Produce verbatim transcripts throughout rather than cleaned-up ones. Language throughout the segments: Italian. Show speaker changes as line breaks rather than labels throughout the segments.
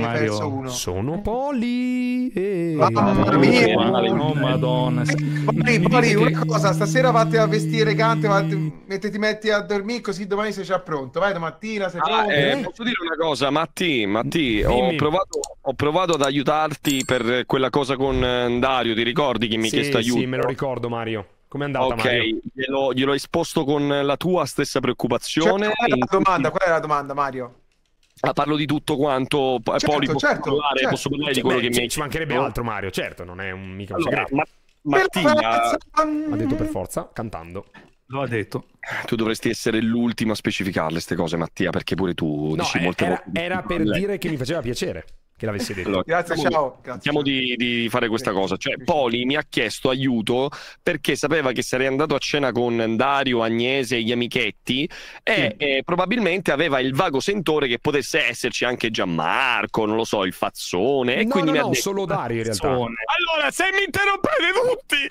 Mario.
perso uno.
Sono Poli. E...
Mamma mia.
Oh madonna.
Poli, Poli, una cosa, stasera vatti a vestire elegante, vatti, metti, ti metti a dormire così domani sei già pronto. Vai domattina, sei
Ah,
pronto.
eh, posso dire una cosa, Matti, Matti ho, provato, ho provato ad aiutarti per quella cosa con eh, Dario, ti ricordi che mi hai
Sì,
chiesto aiuto?
sì, me lo ricordo, Mario. Com'è andata,
Ok,
Mario?
glielo, glielo ho esposto con la tua stessa preoccupazione.
Cioè, qual è la domanda? Qual è la domanda, Mario?
Ah, parlo di tutto quanto,
Certo,
poi posso,
certo,
parlare,
certo.
posso parlare
Cioè,
di quello
beh,
che
ci,
mi hai
ci mancherebbe
chiesto?
altro, Mario. Certo, non è un, mica un
Allora,
segreto.
ma, Mattia,
Ha detto per forza, cantando.
Lo ha detto.
tu dovresti essere l'ultimo a specificarle queste cose, Mattia, perché pure tu
No,
dici
eh,
molte
era,
volte.
era per dire che mi faceva piacere che l'avessi detto.
Allora,
Grazie,
cerchiamo
ciao.
di-
Grazie,
cerchiamo
ciao.
di, di fare questa
Sì,
cosa. Cioè,
sì,
Poli mi ha chiesto aiuto perché sapeva che sarei andato a cena con Dario, Agnese e gli amichetti e eh, probabilmente aveva il vago sentore che potesse esserci anche Gianmarco, non lo so, il Fazzone. E
No,
quindi
no,
mi ha
no,
detto,
solo Dario in realtà.
allora, se mi interrompete tutti!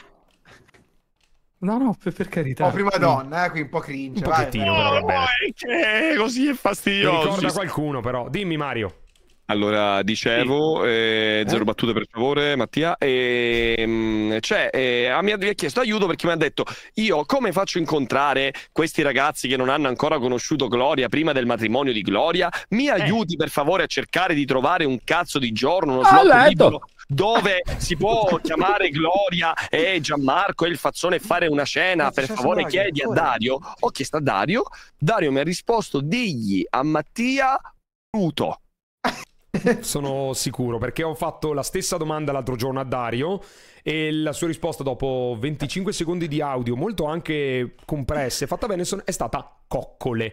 No, no, per, per carità.
Oh, prima donna, eh, qui un po' cringe.
Un
vai.
pochettino, però va bene.
Oh, che così è
Mi
fastidioso.
ricorda qualcuno, però. Dimmi, Mario.
Allora, dicevo, eh, zero battute per favore, Mattia. E, mh, cioè, eh, mi ha mi ha chiesto aiuto perché mi ha detto: io come faccio a incontrare questi ragazzi che non hanno ancora conosciuto Gloria prima del matrimonio di Gloria? Mi aiuti per favore a cercare di trovare un cazzo di giorno, uno slot libero dove si può chiamare Gloria e Gianmarco e il Fazzone e fare una cena. Per favore, chiedi a Dario. Ho chiesto a Dario, Dario mi ha risposto: digli a Mattia Pluto.
Sono sicuro perché ho fatto la stessa domanda l'altro giorno a Dario e la sua risposta dopo venticinque secondi di audio, molto anche compresse, fatta bene, è stata coccole.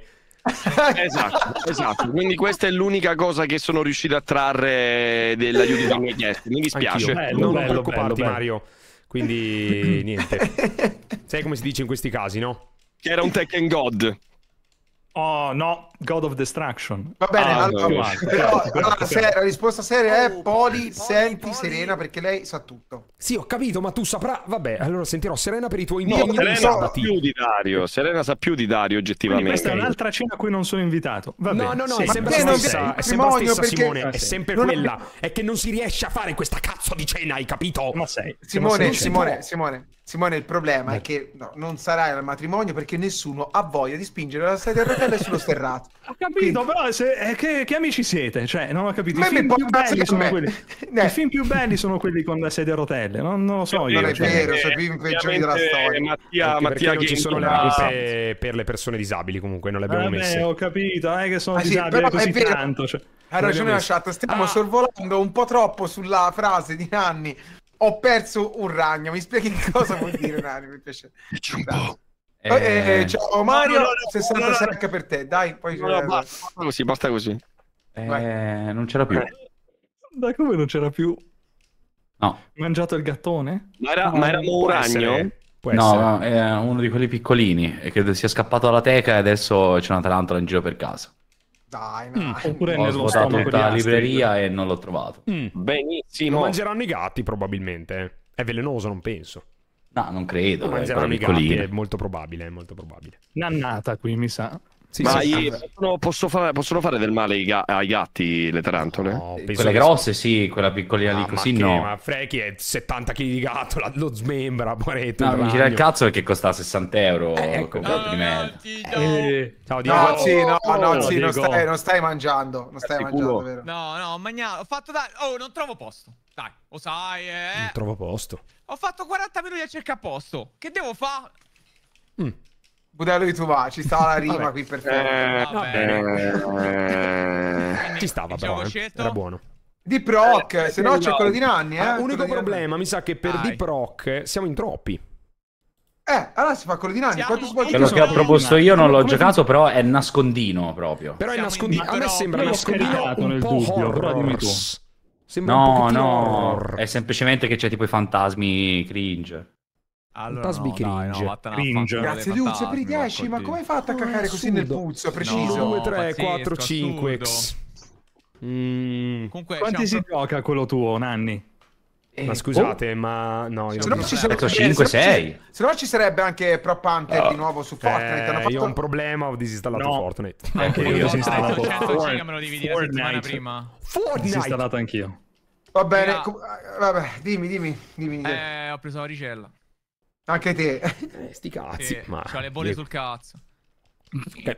Esatto, esatto. Quindi questa è l'unica cosa che sono riuscito a trarre dell'aiuto che mi hai chiesto. Mi dispiace.
Anch'io.
Bello,
non
bello,
preoccuparti,
bello, bello.
Mario. Quindi niente. Sai come si dice in questi casi, no?
Che era un Tekken God.
Oh no, God of Destruction.
Va bene,
Ah,
allora,
no,
no.
però,
Però,
allora, se- la risposta seria è Poli, senti Serena perché lei sa tutto.
Sì, ho capito, ma tu saprai. Vabbè, allora sentirò Serena per i tuoi
Io-
impegni dei
Serena sa
sabati.
più di Dario. Serena sa più di Dario,
Quindi
oggettivamente.
questa è un'altra cena a cui non sono invitato. Va
No,
bene.
no, no,
Sì.
è sempre
Ma
la
che non
stessa,
viene
è sempre la
matrimonio
stessa,
perché-
Simone,
Ah,
è
sì.
sempre
Non
quella.
abbi-
È che non si riesce a fare questa cazzo di cena, hai capito?
Ma sei.
Simone,
ma sei-
Simone, Simone, Simone, il problema è che no, non sarai al matrimonio perché nessuno ha voglia di spingere la sedia a rotelle sullo sterrato.
Ho capito, però se, eh, che, che amici siete? Cioè, non ho capito. I
Ma mi
film,
può
più
cazzo
belli
che
sono
me.
quelli...
Eh.
I film più belli sono quelli con la sedia a rotelle. Non, non lo so io.
Non è
cioè-
vero, sono i film peggiori della
Ovviamente,
storia.
Mattia,
Anche perché
Mattia
non ci sono le
Gaming-
rampe per le persone disabili, comunque non le abbiamo
Vabbè,
messe.
ho capito, non è che sono
Ah, sì,
disabile
però
così
è vero.
tanto. Cioè.
Hai ragione la chat, stiamo
Ah.
sorvolando un po' troppo sulla frase di Nanni. Ho perso un ragno, mi spieghi che cosa vuol dire Nanni? Mi piace.
Dici un po'.
Eh, eh, ciao Mario,
no, no, no,
sessantasei
no, no.
anche per te, dai, poi
No, no, basta, basta così, basta così.
Eh, non c'era più.
Da come non c'era più?
No,
Mangiato il gattone?
Ma era, ma era un
Può
ragno?
essere, può
no,
essere.
no, è uno di quelli piccolini e credo sia scappato dalla teca e adesso c'è una tarantola in giro per casa.
Dai, no.
Oppure
Ho
nello
svuotato
stomaco
tutta
di
la
Astrid.
libreria e non l'ho trovato.
Mm. Lo
Benissimo.
mangeranno i gatti probabilmente. È velenoso, non penso.
No, non credo,
Lo
è
mangeranno
ancora
i gatti, è
piccolino.
molto probabile, è molto probabile.
Nannata qui, mi sa.
Sì,
Ma
sì.
io- possono, posso fare, possono fare del male ai, ga- ai gatti le tarantole?
No, penso
Quelle
che-
grosse sì, quella piccolina
Ah,
lì
ma
così
che-
no.
Ma Freaky è settanta chili di gatto, la- lo smembra, poveretto.
No,
il
mi gira il
ragno.
cazzo perché costa sessanta euro.
Eh, ecco.
con gatto di merda.
Eh,
Ciao Diego.
No, sì, no, no,
No,
sì, non
Diego.
stai, non stai mangiando, non stai
Cazzi,
mangiando,
culo.
vero?
No, no, ho mangiato, ho fatto da... Oh, non trovo posto. Dai, lo sai, eh.
Non trovo posto.
Ho fatto quaranta minuti a cercare posto. Che devo fare?
Mm.
Budello di tu va, ci stava la rima
Vabbè.
qui perfetto.
Eh,
Va bene.
eh,
Ci stava
il
però,
gioco
eh.
scelto?
Era buono.
Di proc,
Eh,
se no
eh,
c'è
no.
quello di Nanni, eh.
Ah,
quello
unico
di Nanni.
problema, mi sa che per
Dai.
Deep Rock siamo in troppi.
Eh, allora si fa quello di Nanni.
Siamo-
Quanto svolti
Quello
Io
che ho
sono-
proposto io non l'ho
Come-
giocato, però è nascondino proprio.
Però è
Siamo
nascondino.
in
A me
Deep
sembra
Rock.
nascondino
Io l'ho scaricato
un
nel
po'
dubbio, però dimmi tu.
horror. Sembra un
No,
pochettino
no,
horror.
è semplicemente che c'è tipo i fantasmi cringe.
Allora,
Fantasmi
no, dai,
cringe.
no, vattene a
Cringe.
fanculo dei
Grazie Luce per i
fantasmi,
dieci, ma
porco
come hai
Dio.
fatto a cacare così nel puzzo, preciso?
No.
due, tre,
pazzesco,
quattro, cinque.
assurdo.
Mm.
Comunque,
Quanti
c'è
si
un pro-
gioca quello tuo, Nanni?
Ma scusate, oh. ma no, io
Se
non
no
mi
ci
detto
sarebbe
cinque sei.
Se no ci sarebbe anche Prop Hunter
Oh.
di nuovo su Fortnite.
Eh,
Hanno fatto...
io ho un problema, ho disinstallato
No.
Fortnite.
Anche io ho
Io
disinstallato
cento giga me lo devi dire la settimana
Fortnite.
prima.
Ho
Fortnite!
disinstallato anch'io.
Va bene,
Raga.
com- eh, vabbè, dimmi, dimmi, dimmi.
Eh, ho preso la ricella.
Anche te.
Eh, sti cazzi.
Sì,
ma...
c'ho le bolle sul cazzo.
Eh,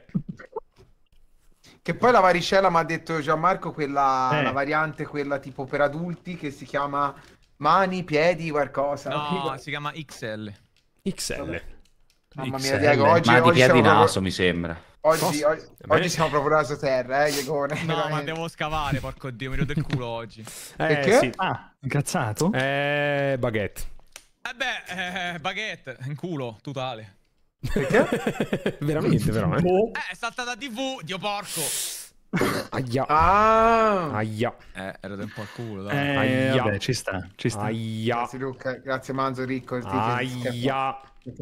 Che poi la varicella mi ha detto Gianmarco, quella
Eh.
la variante, quella tipo per adulti, che si chiama mani, piedi, qualcosa.
No, si chiama X L.
X L.
Mamma
X
mia,
L.
Diego, oggi,
Ma di
oggi
piedi
siamo
naso,
proprio...
mi sembra.
Oggi, oggi,
Bene.
oggi siamo proprio raso terra, eh, Diegone.
No, ma
veramente.
devo scavare, porco dio, mi rodo il culo oggi.
Eh,
Perché?
sì.
Ah, incazzato?
Eh, baguette.
Eh beh, eh, baguette, in culo, totale.
Perché?
Veramente, però, eh.
Boh.
Eh, è saltata la tivù, dio porco.
Aia.
Ah,
Aia.
Eh, ero un po' al culo, dai.
Eh,
Aia.
vabbè, ci sta, ci sta.
Aia.
grazie Luca, grazie Manzo, Ricco.
Aia.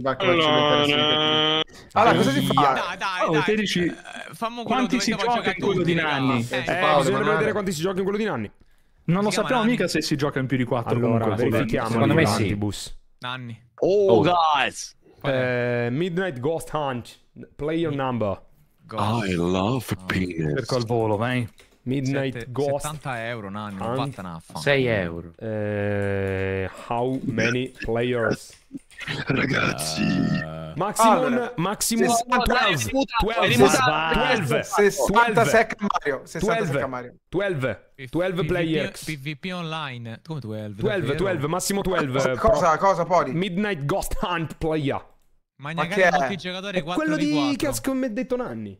Allora, cosa si fa?
Dai, dai,
Oh,
dai.
te dici,
eh, fammo quello
quanti
dove
si
devo
gioca
giocare
in quello
tutti,
di
raga.
Nanni?
Eh,
Eh,
Eh,
Paolo,
bisognerebbe
Emanuele.
vedere quanti si gioca in quello di Nanni.
Non lo
Si chiama
sappiamo
Nanni.
mica se si gioca in più di quattro.
Allora,
comunque.
verifichiamo.
Secondo me
il
sì.
Antibus.
Nanni.
Oh,
Oh.
guys.
Qual è?
Eh, Midnight Ghost Hunt. Player number.
Ghost.
I love penis.
Cerco al volo, vai.
Midnight
Sette-
Ghost.
settanta euro, Nanni, non
Hunt.
vattene a fa.
sei euro.
Eh, how many players?
Ragazzi.
Eh,
Maximum,
Allora,
maximum
sessanta
twelve. twelve.
Vai.
twelve.
sessanta secca Mario, sessanta
twelve.
secca Mario.
twelve. twelve players.
P V P online. Come dodici?
twelve, twelve, massimo twelve.
Cosa, cosa, cosa Poli?
Midnight Ghost Hunt player.
Ma
Ma
magari
che è?
multigiocatore
È
quattro
quello
di
di
quattro.
che ha scommetto Nanni.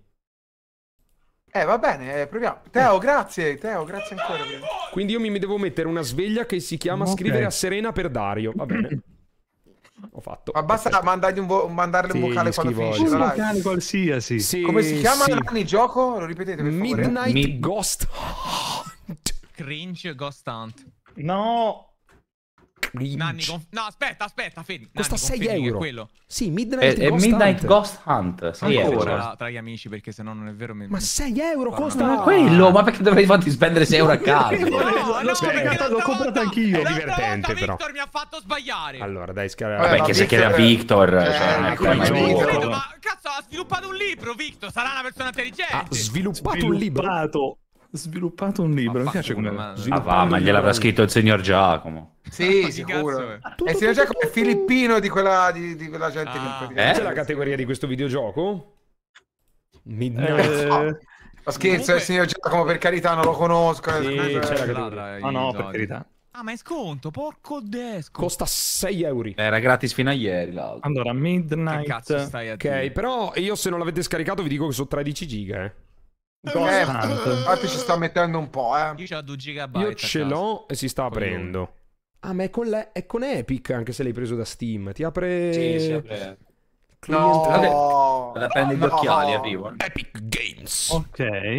Eh, va bene, eh, proviamo. Teo, grazie, Teo, grazie ancora.
Quindi io mi devo mettere una sveglia che si chiama
Ok.
scrivere a Serena per Dario. Va bene. Ho fatto.
Ma basta mandargli un vo- mandarle un
Sì,
vocale
gli
quando
scrivo
finisce
Un
la live.
locale qualsiasi.
Sì,
Come si chiama
sì.
il gioco? Lo ripetete per favore?
Midnight
Mid-
Ghost Hunt.
Cringe Ghost Hunt.
No.
Nanni, conf- no, aspetta, aspetta, fermi.
Costa
Nanni,
sei
confermi che è
euro.
quello.
Sì,
È,
Midnight
è
Ghost
Midnight
Hunt.
Ghost Hunt. sei
Ancora
euro.
tra, tra gli amici, perché se no non è vero. Mi,
Ma
mi-
sei euro
Guarda,
costa.
Ma quello, ma perché dovrei farti spendere sei euro a caso?
No, no,
L'ho scaricato,
perché
l'ho
l'altra
comprato
volta-
anch'io.
l'altra
Divertente,
volta
però.
Victor mi ha fatto sbagliare.
Allora, dai, scara.
Vabbè,
Vabbè,
ma
che se
Victor-
chiede Victor,
Eh,
cioè, non è
come
mai
Victor?
gioco.
Credo, ma cazzo, ha sviluppato un libro, Victor. Sarà una persona intelligente.
Ha sviluppato un libro.
Sviluppato. Sviluppato un libro. Mi piace come.
Ma-
Ah, va, ma gliel'avrà scritto il signor Giacomo.
Sì,
Ma chi
sicuro.
cazzo è?
E il signor Giacomo è filippino di quella, di, di quella gente
Ah.
che...
Eh?
C'è la categoria di questo videogioco? Midnight.
Eh,
Ma scherzo,
Comunque-
il signor Giacomo, per carità, non lo conosco. eh,
Sì,
scusa,
c'è la
eh.
categoria.
Ah no, per carità.
Ah, ma è sconto, porco desco.
Costa sei euro.
Era gratis fino a ieri l'altro.
Allora,
Che
Midnight
cazzo stai a
Ok,
dire?
però io se non l'avete scaricato vi dico che sono tredici giga, eh.
Ghost
Eh,
Hunt.
infatti ci sto mettendo un po', eh.
Io ho due giga.
Io ce l'ho e si sta
Coglione.
aprendo. Ah, ma è con, le- è con Epic, anche se l'hai preso da Steam. Ti apre...
Sì, sì, vabbè.
Client-
No,
Vado a prendere gli
No.
occhiali, arrivo. eh.
Epic Games.
Ok.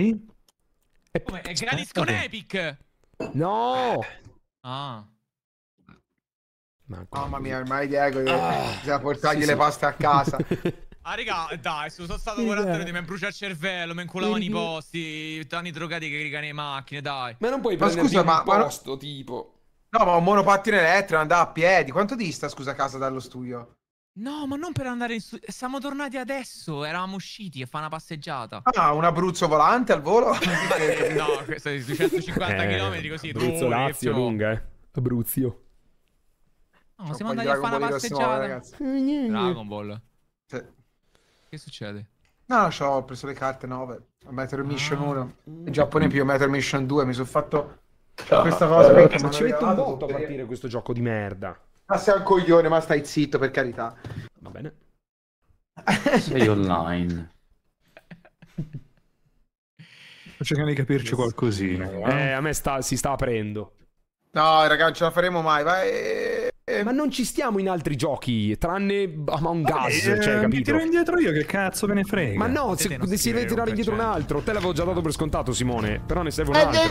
E-
Come? È gratis con
Aspetta.
Epic.
No!
Ah.
Ma-
Mamma mia, ormai Diego,
Ah,
bisogna portargli
sì,
le
sì.
paste a casa.
Ah, raga, dai, sono stato
Sì,
quaranta
dai.
ore di mi brucia il cervello, mi inculavano i
Vedi?
posti, tanti drogati che caricano le macchine, dai.
Ma non puoi
Ma
prenderti
scusa,
un
ma- ma no-
posto, tipo...
No, ma un monopattino elettrico, andava a piedi. Quanto dista, scusa, a casa dallo studio?
No, ma non per andare in studio. Siamo tornati adesso, eravamo usciti a fare una passeggiata.
Ah, un Abruzzo volante al volo?
No, questo è duecentocinquanta chilometri così, due
Abruzzo
ore,
Lazio
più.
lunga, eh. Abruzio.
No,
Un
siamo
po' di
andati a fare
Dragon
una
Ball di prossimo anno,
passeggiata.
ragazzi.
Dragon Ball.
Sì.
Che succede?
No, no, c'ho- ho preso le carte nuove. Metro Mission
Ah.
uno. In Giappone più Metro Mission due. Mi sono fatto questa cosa perché
Ma
mi
ci
hanno
mette un
regalato
botto a
per-
partire questo gioco di merda.
Ma sei un coglione, ma stai zitto, per carità.
Va bene.
Sei online.
Sto cercando di capirci qualcosina.
Eh, a me sta- si sta aprendo.
No, raga, non ce la faremo mai. Vai. eh, eh.
Ma non ci stiamo in altri giochi, tranne Among Us,
Eh,
cioè,
mi
capito?
tiro indietro io, che cazzo me ne frega.
Ma no,
Potete
se,
non
si
scrivere
deve tirare
un
indietro un
per cento.
altro. Te l'avevo già dato per scontato, Simone. Però ne serve un altro.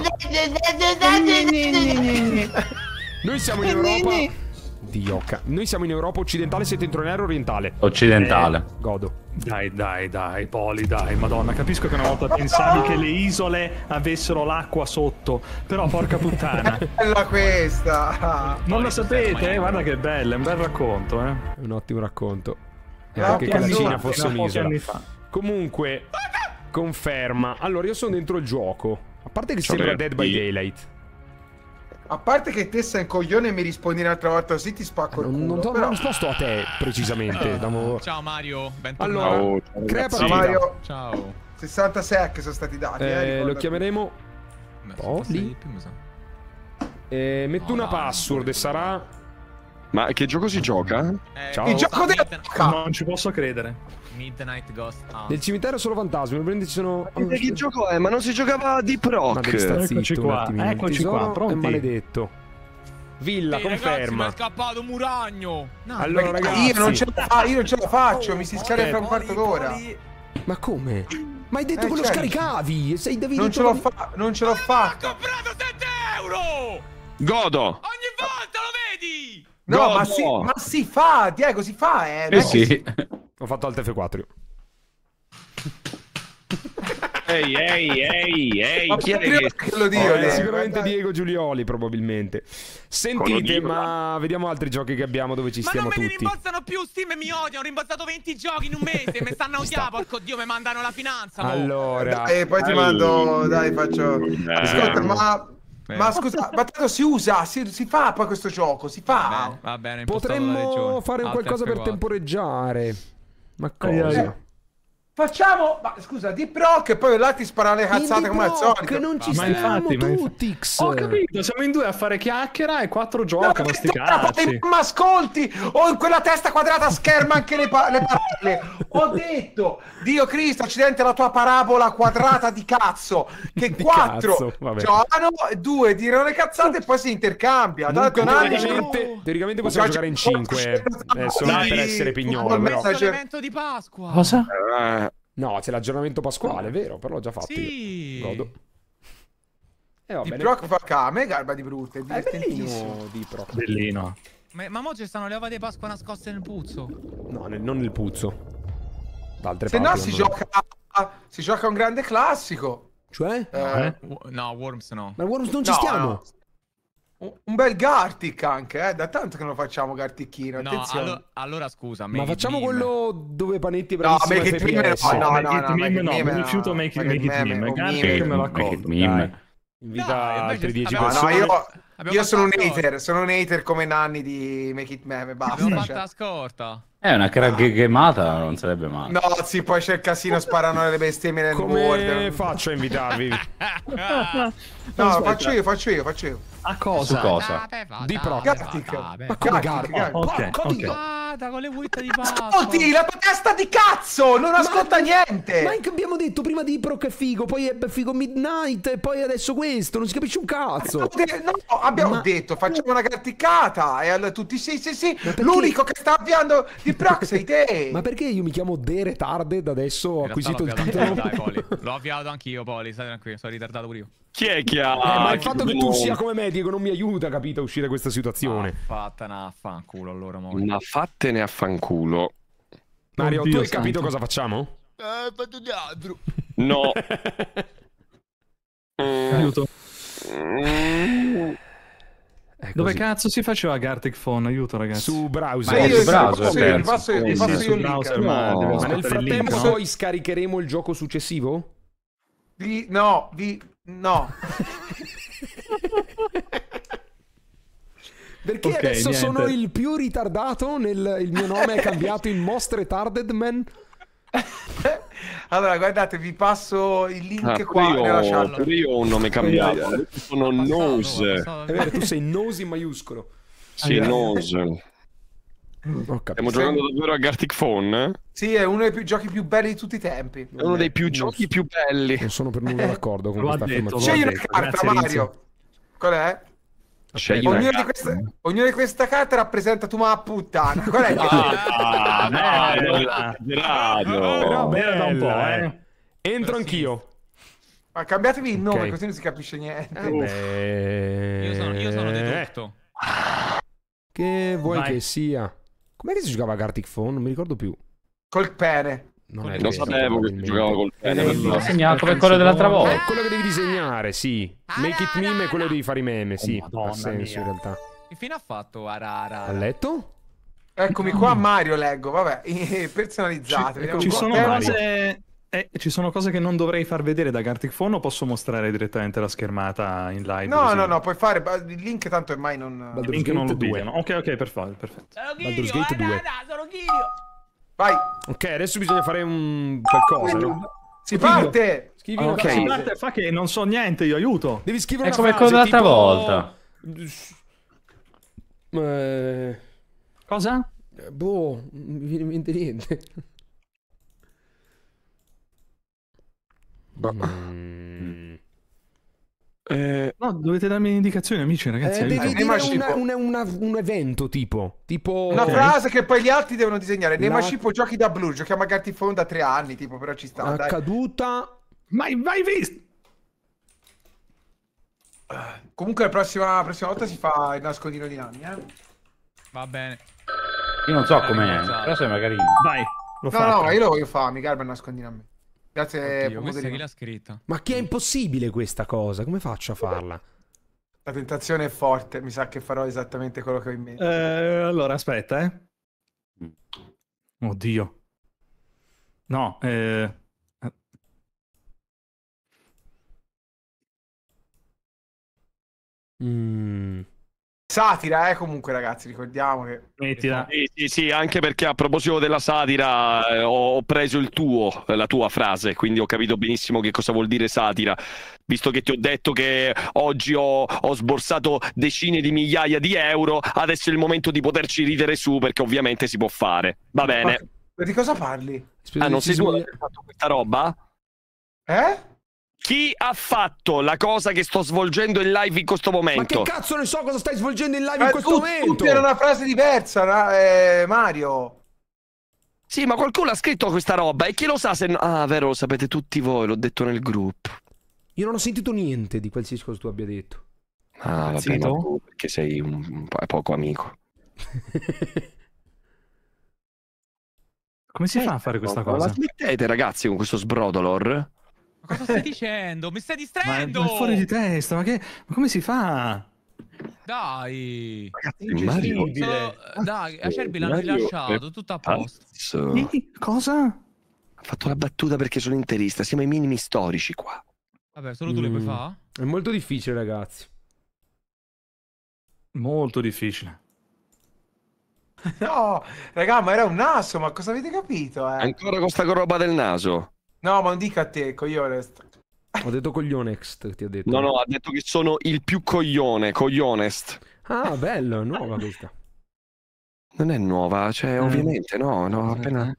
Noi siamo in Europa. Dio, ca- noi siamo in Europa occidentale, settentrionale e orientale.
Occidentale.
Godo.
Dai, dai, dai, Poli, dai, madonna, capisco che una volta pensavi che le isole avessero l'acqua sotto, però porca puttana.
Bella questa!
Non lo sapete? Eh? Guarda che bella, è un bel racconto, eh.
È un ottimo racconto. E
Ah,
anche che la Cina fosse
fino a pochi
un'isola.
anni fa.
Comunque, conferma. Allora, io sono dentro il gioco. A parte che
Ciao,
sembra
ragazzi.
Dead by Daylight.
A parte che te sei un coglione e mi rispondi un'altra volta così ti spacco il
Non,
culo.
non ti ho
però...
risposto a te, precisamente. Davo-
Ciao Mario, bentornato.
Allora,
Ciao, ciao,
crea
ragazzi.
Ciao
partita.
Mario,
Ciao.
sessantasei che sono stati dati. eh,
Eh,
ricordati.
lo chiameremo.
Beh,
Oh,
sono
lì.
di più, mi sa.
Eh, metto
No,
una
dai,
password
non
e sarà.
Ma che gioco si gioca?
Eh,
Ciao.
Il gioco della
Midnight,
bocca!
Non ci posso credere.
Midnight Ghost Hunt.
Nel cimitero solo fantasmi. Prendi ci sono.
Ma che gioco è? Ma non si giocava a Deep
Ma devi stare
Rock?
Eccoci
zitto un
qua,
attimino. Il
eccoci
tesoro
qua, pronti?
È maledetto. Villa,
Ehi, ragazzi,
conferma.
mi è scappato un muragno. No,
Allora,
Ma
ragazzi.
io non ce la, fa- io non ce la faccio, mi si scarica fra un quarto d'ora.
Ma come? Ma hai detto
Eh,
che lo
certo.
scaricavi? Sei Davide.
Non ce l'ho fa- non ce l'ho
Ho
fatta.
comprato sette euro!
Godo!
Ogni volta lo vedi!
No,
Godo.
ma si, ma si fa, Diego, si fa, eh. non
Eh
è che
sì.
Ho fatto Alt F quattro io.
Ehi, ehi, ehi, ehi,
Ma
chi è
proprio
che...
che lo dico,
Eh,
Diego,
sicuramente
dai.
Diego Giulioli, probabilmente. Sentite,
Colodino,
ma vediamo altri giochi che abbiamo dove ci
Ma
stiamo
non me ne
tutti.
rimborsano più, Steam mi odiano, ho rimborsato venti giochi in un mese, mi stanno a odiare, porco dio, mi mandano la finanza, mo.
Allora,
E poi ti mando, dai, faccio. Ascolta, ma.
Eh.
Ma scusa, ma tanto si usa, si, si fa poi questo gioco, si fa.
Beh, va bene, impostato da
potremmo
regione.
fare un
Alt
qualcosa
F
per
quattro.
temporeggiare. Ma
Ai, ai,
cosa?
ai.
Facciamo, ma scusa, Deep Rock e poi là ti sparano le cazzate come al solito.
non ci
Ma
stiamo
infatti, ma infatti.
tutti. X.
Ho capito, siamo in due a fare chiacchiera e quattro
No,
giocano,
ma
sti
tu-
cazzi.
ma ascolti, o in quella testa quadrata scherma anche le, pa- le parole. Ho detto, Dio Cristo, accidente la tua parabola quadrata di cazzo, che
Di
quattro
cazzo, vabbè.
giocano, due tirano le cazzate e poi si intercambia. Tanto
Comunque,
Nani-
teoricamente, teoricamente possiamo giocare in cinque. Adesso non per essere pignolo,
Dai.
però.
Questo è l'evento di Pasqua.
Cosa?
Eh,
No, c'è l'aggiornamento pasquale, vero? Però l'ho già fatto
Sì.
io. Godo. E va
Deep
bene.
Rock fa came, garba di brutte, è
È
divertentissimo.
bellino Deep Rock.
Bellino.
Ma, ma mo ci stanno le uova di Pasqua nascoste nel puzzo.
No, nel- non nel puzzo. Da altre
Se no
parti.
si
non-
gioca, si gioca un grande classico.
Cioè?
Eh,
Wo- No, Worms no.
Ma Worms non ci
no,
stiamo.
no. Un, un bel Gartic anche, eh. Da tanto che non lo facciamo Garticchino,
No,
attenzione.
allo- allora scusa,
Ma
Make It
facciamo
Meme.
quello dove Panetti è
No,
bravissimo
Make It
F P
Meme
S.
no, no,
Make
no,
it
no,
meme
Make It
no,
Meme
mi
no.
rifiuto Make it-
Make It
Make It
Meme,
Meme.
un
Gartic
meme.
me lo
Make it
accolgo.
meme.
Dai. Invita
Dai, invece
altri dieci
abbiamo-
No, no,
persone.
io,
Abbiamo
io sono un
fatto la scorta.
hater, sono un hater come Nanni di Make It Meme, basta.
Abbiamo
cioè.
fatto la scorta.
È una cragghamata, non sarebbe male.
No, sì, poi c'è il casino, sparano le bestemmie nel
Come
border.
faccio a invitarvi?
No,
Aspetta.
faccio io, faccio io, faccio io.
A cosa?
Su cosa?
Di pro.
Gartic.
Ma come
Gartic,
Gartic?
Gartic.
Ok,
Porco
ok.
Dio.
Guarda con le vulte di Pasqua.
Ascolti, la tua testa di cazzo, non ascolta niente.
Ma che abbiamo detto prima di Pro che è figo, poi è figo Midnight e poi adesso questo, non si capisce un cazzo.
No, abbiamo
Ma-
detto facciamo una garticata e allora tutti sì sì sì,
perché-
l'unico che sta avviando di Proc sei te.
Ma perché io mi chiamo The Retarded adesso ho
In realtà
acquisito
l'ho
il
avviato
titolo?
anch'io, dai, Poli. L'ho avviato anch'io, Poli, stai tranquillo, sono ritardato pure io.
chi è che ha...
Eh, ma il
chi-
fatto che tu sia come me, Diego, non mi aiuta, capito, a uscire da questa situazione.
Ah, fattene a fanculo allora, mo.
Ma fattene a fanculo.
Mario,
Oddio
tu hai capito
santo.
cosa facciamo?
Eh, fatto teatro.
No. Mm,
Aiuto.
mm,
È
Dove
così.
cazzo si faceva Gartic Phone? Aiuto, ragazzi.
Su browser.
Ma
Eh,
io
su browser,
passo io,
penso.
passo io,
Sì,
passo
sì,
io
sul
il link.
browser, ma
No.
deve
Ma nel
aspettare il
frattempo
link, no?
poi scaricheremo il gioco successivo?
Vi, no, vi, no.
Perché
Ok,
adesso
niente.
sono il più ritardato, nel, il mio nome è cambiato in Most Retarded Man.
Allora, guardate, vi passo il link
ah,
qua
pure
nella
io,
chat.
pure io ho un nome cambiato. Sono Nose.
È vero, tu sei Nose in maiuscolo.
Sì, Nose.
Ho capito.
Stiamo giocando davvero a Gartic Phone? eh?
Sì, è uno dei più, giochi più belli di tutti i tempi.
È uno dei più
Non
giochi
so.
più belli.
Non sono per nulla d'accordo con
Lo ha
questa
detto,
affermazione.
Scegli una
detto,
carta,
grazie, Renzo.
Mario. Qual è?
Scegli una
Ognuna di,
carta.
queste, ognuna di queste carte rappresenta tu ma puttana. Qual è?
Ah, no,
bella.
no, esagerato.
Però
Bella da un po',
bella,
eh.
Entro anch'io.
Ma cambiatevi il nome,
Ok.
così non si capisce niente.
Eh beh...
Io sono, io sono dedotto.
Che vuoi
Vai.
che sia? Com'è che si giocava a Gartic Phone? Non mi ricordo più.
Col pene.
Non è
Non
vero,
sapevo che
probabilmente.
giocava col pene.
Eh,
per
L'ho
me.
segnato come quello dell'altra
È
volta.
quello che devi disegnare, sì. Make it meme è quello che devi fare i meme, sì.
Oh, Madonna
ha senso
mia.
in realtà.
Che fine ha fatto? Ara, ara,
Ha
ara.
letto?
Eccomi qua, Mario, leggo, vabbè, eh, personalizzate. vediamo
Ci
un po'.
sono
Eh,
cose... eh, ci sono cose che non dovrei far vedere da Gartic Phone o posso mostrare direttamente la schermata in live?
No,
così?
no, no, puoi fare, il link tanto ormai non...
Il
Baldur's
link non lo
Gate due.
pigliano. Ok, ok, perfetto. perfetto.
Sono
Baldur's
Kirio,
Gate due.
ara, ara, sono Kirio.
Vai,
Ok, adesso bisogna fare un qualcosa, no?
si parte!
Scrivi una
Ok.
frase.
Si parte, fa che non so niente, io aiuto.
Devi scrivere
È
una
come
frase,
quello dell'altra
tipo...
volta.
Eh,
Cosa?
boh, non mi viene in mente niente. Mm.
Eh,
No, dovete darmi indicazioni, amici, ragazzi.
Eh, devi
aiuto.
dire
Nemashipo.
una- una- una- un evento tipo. Tipo...
Una
Ok.
frase che poi gli altri devono disegnare.
La-
Nemashipo giochi da blu, giochiamo a Gartic Phone da tre anni, tipo, però ci sta, dai.
accaduta...
Mai, mai visto!
Comunque la prossima, la prossima volta si fa il nascondino di Nanni, eh?
Va bene.
Io non so
Eh,
com'è,
esatto.
però sembra carino.
Vai, lo
No,
faccio.
no, ma io lo voglio fare, mi garba il nascondino a me. Grazie,
Oddio, questa chi
Pomoderino.
l'ha scritta?
Ma che è impossibile questa cosa? Come faccio a farla?
La tentazione è forte, mi sa che farò esattamente quello che ho in mente.
Eh, allora, aspetta, eh.
Mm.
Oddio. No, eh...
Mm.
Satira, eh, comunque, ragazzi, ricordiamo che...
mettila.
Sì, sì, sì, anche perché a proposito della satira eh, ho ho preso il tuo, la tua frase, quindi ho capito benissimo che cosa vuol dire satira, visto che ti ho detto che oggi ho, ho sborsato decine di migliaia di euro, adesso è il momento di poterci ridere su, perché ovviamente si può fare. Va bene.
Ma di cosa parli?
Ah, non sei tu che hai fatto questa roba?
Eh?
Chi ha fatto la cosa che sto svolgendo in live in questo
Ma che
momento?
cazzo ne so cosa stai svolgendo in live
Ma
in questo
tu-
momento?
tutti era una frase diversa, ra- eh, Mario.
Sì, ma qualcuno ha scritto questa roba e chi lo sa se... no- Ah, vero, lo sapete tutti voi, l'ho detto nel gruppo.
Io non ho sentito niente di qualsiasi cosa tu abbia detto.
Ah, vabbè,
Zitto?
ma tu, perché sei un, un po' poco amico.
Come si fa a fare questa
Ma la
cosa?
smettete, ragazzi, con questo sbrodolor?
Ma cosa stai dicendo? Mi stai
Ma è,
distraendo!
ma è fuori di testa, ma, che, ma come si fa?
Dai!
Ragazzi, Mario...
Ingestibile.
Sono- Dai, Acerbi l'hanno
Mario
rilasciato, tutto a posto.
Cazzo.
Chi? Cosa?
Ha fatto la battuta perché sono interista, siamo ai minimi storici qua.
Vabbè, solo tu le puoi
Mm.
fare?
È molto difficile, ragazzi.
Molto difficile.
No, raga, ma era un naso, ma cosa avete capito, eh?
Ancora con sta roba del naso?
No, ma non dica a te, coglione.
Ho detto coglionext, ti ho detto.
No, no, ha detto che sono il più coglione, coglionest.
Ah, bello, è nuova questa.
Non è nuova, cioè,
Mm.
ovviamente, no, no, appena...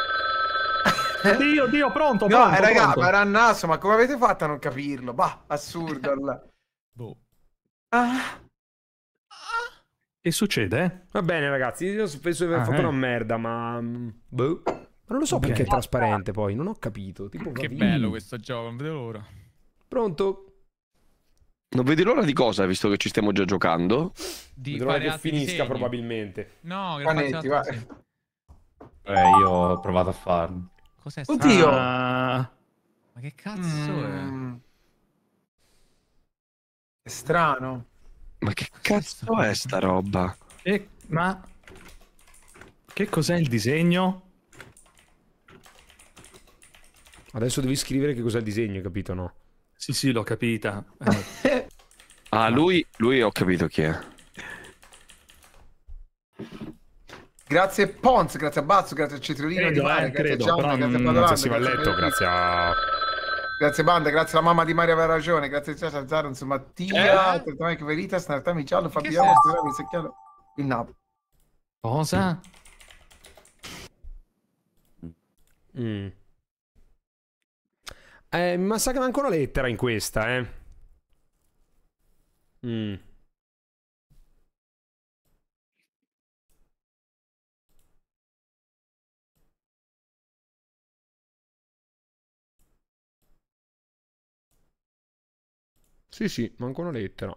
Dio, Dio, pronto,
No,
pronto,
eh, raga,
pronto.
ma era un naso, ma come avete fatto a non capirlo? Bah, assurdo. allora.
Boh.
Ah,
Che succede?
Va bene, ragazzi, io penso di aver
Ah,
fatto
eh.
una merda, ma... mm, boh. Ma non lo so
Ok.
perché è trasparente poi, non ho capito. Tipo, va
Che
via.
bello questo gioco, non vedo l'ora.
Pronto?
Non vedi l'ora di cosa, visto che ci stiamo già giocando?
Di
Vedrò
fare
che
altri
finisca
disegni.
probabilmente.
No, che
Panetti,
faccia
guarda.
altri disegni.
Eh, io ho provato a farlo.
Cos'è
Oddio.
sta-
Ah,
Ma che cazzo è?
Mm. È strano.
Ma che cazzo è sta roba?
e- ma... Che cos'è il disegno?
Adesso devi scrivere che cos'è il disegno, capito, no?
Sì, sì, l'ho capita. Eh,
Ah, lui, lui ho capito chi è.
Grazie Pons, grazie a Bazzo, grazie a Cetriolino
Credo,
di Mare,
eh,
grazie
credo,
a Gianna,
però
grazie a
non-
Padovanda,
Grazie, si va a
grazie a
letto,
Beatrice,
grazie a...
grazie Banda, grazie alla mamma di Mario aveva ragione, grazie a Cesare Zanzo, Mattia,
Eh?
Trattamento Veritas, Nartami Giallo,
che
Fabiano,
senso?
Sturami, Secchiano, il Napoli.
cosa?
Mm. Eh, ma sa che manca una lettera in questa, eh. Mm. Sì, sì, manca una lettera.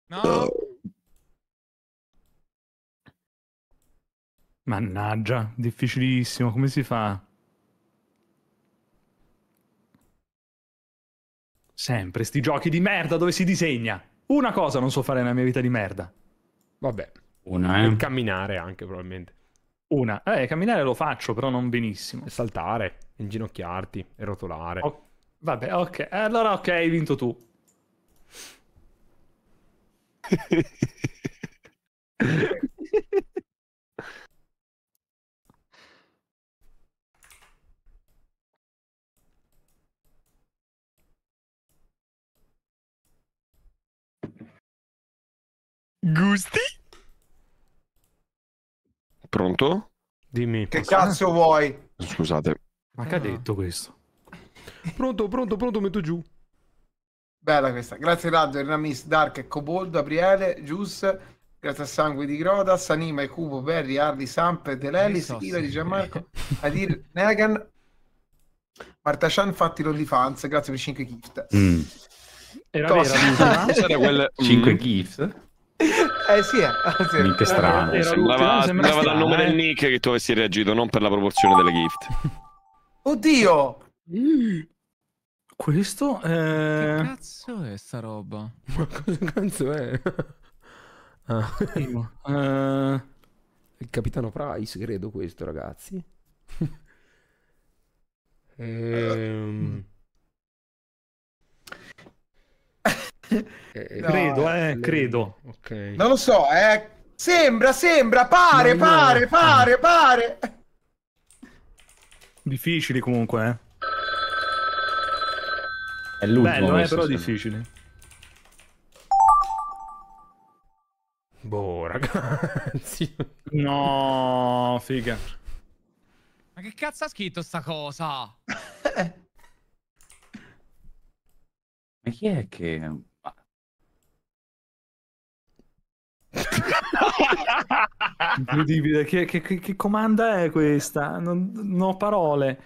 No?
Mannaggia, difficilissimo, come si fa? Sempre sti giochi di merda dove si disegna. Una cosa non so fare nella mia vita di merda.
Vabbè.
Una,
E
eh.
camminare anche, probabilmente.
Una. Eh, camminare lo faccio, però non benissimo.
E saltare, inginocchiarti e rotolare.
Oh, vabbè, ok. Allora ok, hai vinto tu.
Gusti? Pronto?
Dimmi.
Che cazzo vuoi?
Scusate.
Ma che ha detto questo?
Pronto, pronto, pronto, metto giù.
Bella questa. Grazie Raddo, Renamis, Dark e Coboldo, Gabriele, Gius, grazie a Sangue di Groda, Sanima e Cubo, Berry, Hardy, Samp, Delelis,
so
Ila
se-
di Gianmarco, Adir, Negan, Martashan, fatti l'OnlyFans, grazie per cinque gift.
Mm.
Era
Cosa?
vera l'ultima?
C'era quel...
cinque
Mm.
gifs?
Eh sì, eh. sì.
Minchia strano.
Era l'ultima,
Sembrava,
mi sembra
sembrava dal
strano,
nome
eh.
del nick che tu avessi reagito, non per la proporzione delle gift.
Oddio!
Questo
Che
eh...
cazzo è sta roba?
Ma cosa cazzo è? Ah,
eh,
il capitano Price, credo questo, ragazzi. ehm... eh,
No,
credo, eh, credo.
Ok.
Non lo so, eh. Sembra, sembra, pare,
Ma no.
pare, pare, pare.
Difficili comunque, eh.
È l'ultimo
Bello, eh,
questo,
però
sì.
difficili.
Boh, ragazzi.
No, figa.
Ma che cazzo ha scritto sta cosa?
Ma chi è che... Ma-
Incredibile, che, che- che- che comanda è questa? Non, non ho parole.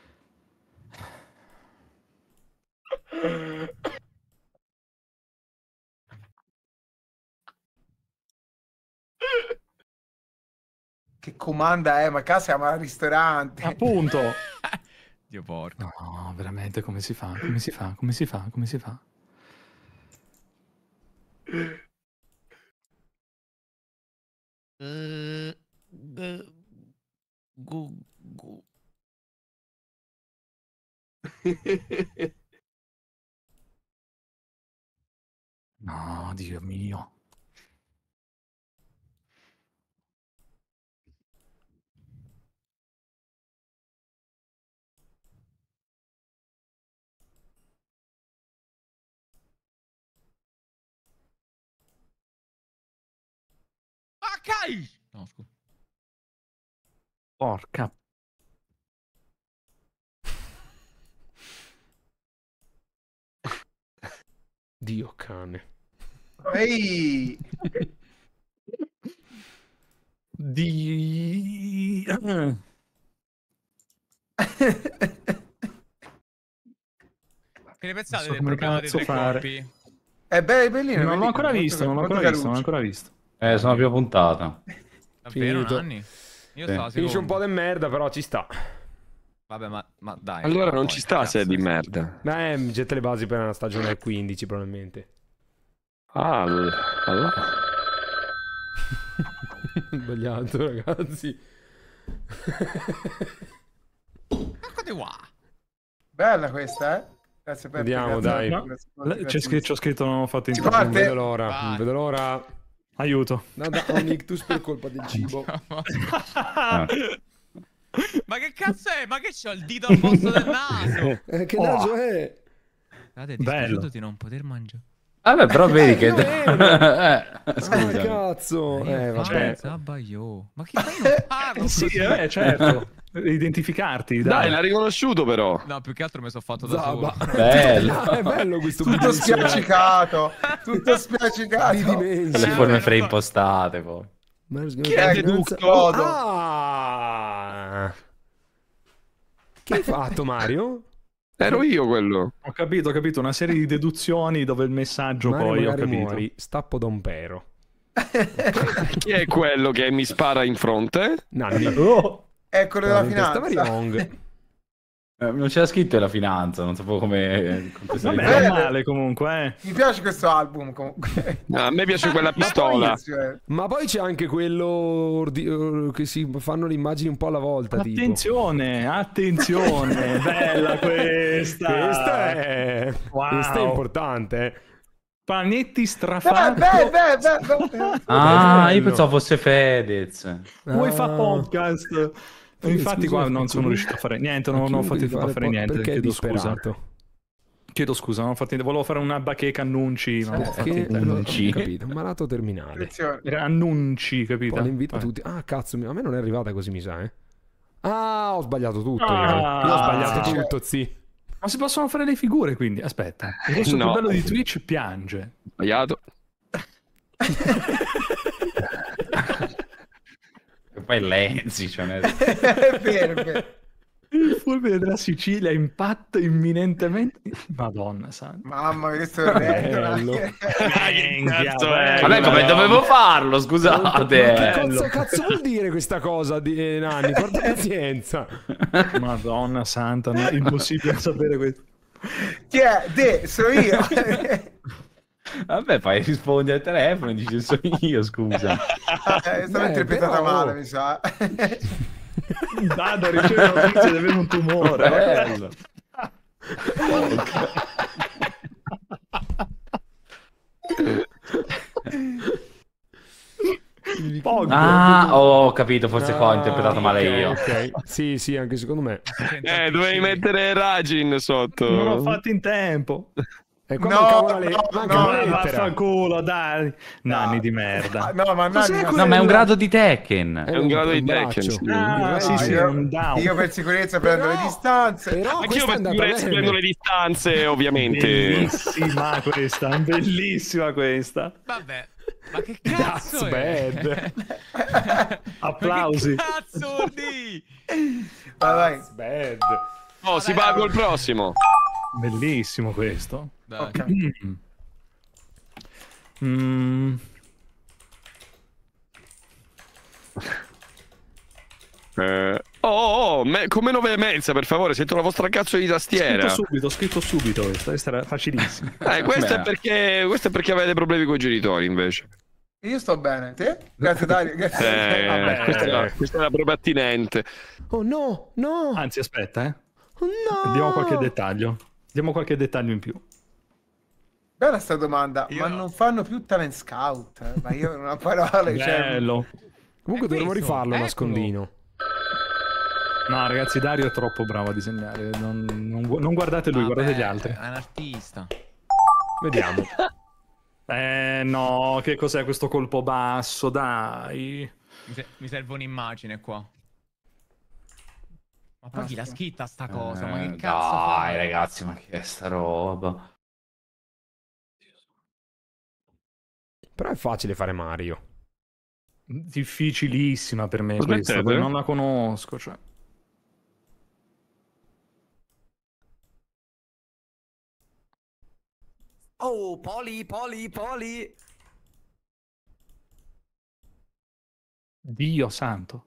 Che comanda è? Ma qua siamo al ristorante.
Appunto.
Dio porco.
No, veramente come si fa? Come si fa? Come si fa? Come si fa?
Eh, eh, gu- gu-
No, Dio mio.
Ah, Kai! No, scusa.
Porca.
Dio cane.
Ehi!
Di...
Che ne pensate
so
del
come
problema dei
cazzo
tre
fare.
corpi?
È bello, bellino.
Non l'ho ancora visto, non l'ho ancora visto, non l'ho ancora visto.
Eh, sono più puntata.
Davvero,
Finito.
Nanni? Io
Sì.
stavo
Finisce un po'
secondo.
di merda, però ci sta.
Vabbè, ma, ma dai.
Allora non
poi,
ci sta
cazzo,
se è di
eh.
merda.
Beh, getta le basi per una stagione quindici, probabilmente.
Ah, all- allora.
Sbagliato, ragazzi.
Ecco di qua.
Bella questa, eh? Grazie per
Andiamo,
grazie-
dai.
grazie- grazie-
C'è
grazie-
scritto, c'ho scritto, non ho fatto in
Si
tempo.
Non
parte?
vedo l'ora,
Vai.
non vedo l'ora.
Aiuto.
Nada, ho un ictus per colpa del cibo.
Ah.
Ma che cazzo è? Ma che c'ho il dito al posto del naso?
Eh, che
Oh.
naso è?
Guardate, è
Bello.
dispiaciuto di non poter mangiare.
Vabbè, però vedi che...
Eh,
eh,
Ah,
scusa.
cazzo. Eh, vabbè.
Zabbaio. Ma che fai? Non parlo
Eh sì,
così.
eh, certo. Identificarti,
Dai,
dai.
l'ha riconosciuto però.
No, più che altro mi sono fatto da
Zaba.
solo.
Bello.
È bello questo
Tutto
bellissimo.
spiacicato, tutto
Di
spiacicato.
dimensione.
Le forme preimpostate, poi.
Chi è Deducto?
Ah! Che hai fatto, Mario?
Ero io quello.
Ho capito, ho capito. Una serie di deduzioni dove il messaggio
Mario,
poi ho
magari
capito.
muori, stappo da un pero.
Chi è quello che mi spara in fronte?
Nanni.
Oh, è quello della
Stava
finanza.
Young.
Eh, non c'era scritto la finanza, non sapevo come... come
Vabbè,
Bene.
non male comunque, eh.
Mi piace questo album comunque.
No, a me piace quella pistola.
Cioè,
Ma poi c'è anche quello ordi- eh, che si fanno le immagini un po' alla volta. tipo.
Attenzione, attenzione, bella questa.
Questa è...
Wow.
Questa è importante. eh.
Panetti
beh,
strafatto.
beh, beh, beh, beh.
Ah, io
bello.
pensavo fosse Fedez.
Vuoi
Ah.
fa podcast?
Sì,
Infatti
scusa,
qua non
ecco,
sono
lui-
riuscito a fare niente,
Ma
non, non ho
chiunque
fatto
di
a fare
po-
niente,
Perché è
chiedo scusa.
disperato.
Chiedo scusa, non ho fatto niente. Volevo fare una bacheca annunci, ma non ho fatto
Perché
niente.
non ho
Annunci.
capito. Malato terminale.
Attenzione.
Era annunci, capito?
Poi le invito
Vai.
tutti. Ah, cazzo, a me non è arrivata così, mi sa, eh. Ah, ho sbagliato tutto.
Ah,
io. Io ho sbagliato
sì.
tutto, zi.
Ma si possono fare le figure, quindi? Aspetta. Il rosso
No.
più bello di Twitch piange.
Sbagliato.
E poi Lenzi, cioè... nel-
È vero, è vero.
Il fulmine della Sicilia impatta imminentemente. Madonna santa.
Mamma mia, questo è orrendo.
Bello.
cazzo è?
Vabbè, come dovevo farlo,
Ma
scusate.
che cazzo, cazzo vuol dire questa cosa di eh, Nanni? Porta pazienza.
Madonna santa, no, è impossibile sapere questo.
Chi è? De, sono io.
Vabbè, fai rispondi al telefono e dici sono io, scusa.
Eh, Stavo
Beh,
interpretata
però-
male, mi sa.
Vado a ricevere notizie di avere un tumore.
Bello.
Poco.
Ah, ho capito, forse qua ho
Ah,
interpretato male
ok,
io.
ok. Sì, sì, anche secondo me.
Eh, dovevi mettere Ragin sotto.
Non l'ho fatto in tempo.
E qua
No,
mancava la, le-
no,
mancava
no,
la
Ma
lettera.
vaffanculo, dai. Nanni di merda.
No, ma
Cos'è
Nanni,
quello?
No, ma è un grado di Tekken.
È un grado di
braccio.
Tekken, sì.
Ah, sì, sì, è
io,
un down.
io per sicurezza prendo
Però-
le distanze.
Però
Anch'io
questa è
per
andata
sicurezza
bene.
prendo le distanze, ovviamente.
Bellissima questa, bellissima questa.
Vabbè. Ma che
That's
cazzo è?
bad.
Applausi.
Ma che cazzo di?
Vai, vai.
Bad.
Oh, si va col prossimo.
Bellissimo questo.
Dai.
Ok.
Mm. Mm.
Eh, oh, oh, me- come nove e mezza, per favore, sento la vostra cazzo di tastiera.
Scritto subito, scritto subito questa, questa era facilissima.
Eh, questo, è
Beh.
perché, questo è perché avete problemi con i genitori, invece.
Io sto bene. Te? Grazie, Dario. Grazie.
Eh,
Vabbè.
questa, era, questa era proprio attinente.
Oh no, no.
Anzi, aspetta, eh.
Oh, no.
Diamo qualche dettaglio. Diamo qualche dettaglio in più.
Bella sta domanda,
Io
ma
no.
non fanno più talent scout? eh? Ma io non ho parole. Cioè...
Bello.
Comunque
È
dovremmo
questo,
rifarlo
eccolo.
nascondino.
No, ragazzi, Dario è troppo bravo a disegnare. Non, non gu- non guardate lui,
Vabbè,
guardate gli altri.
È un artista.
Vediamo.
Eh no, che cos'è questo colpo basso? Dai.
Mi, se- mi serve un'immagine qua. Ma poi chi l'ha scritta sta cosa? Ma
Eh,
che cazzo
Dai,
fa?
ragazzi, ma che è sta roba?
Però è facile fare Mario.
Difficilissima per me
Aspettate.
questa, poi non la conosco, cioè.
Oh, Poli, Poli, Poli.
Dio santo.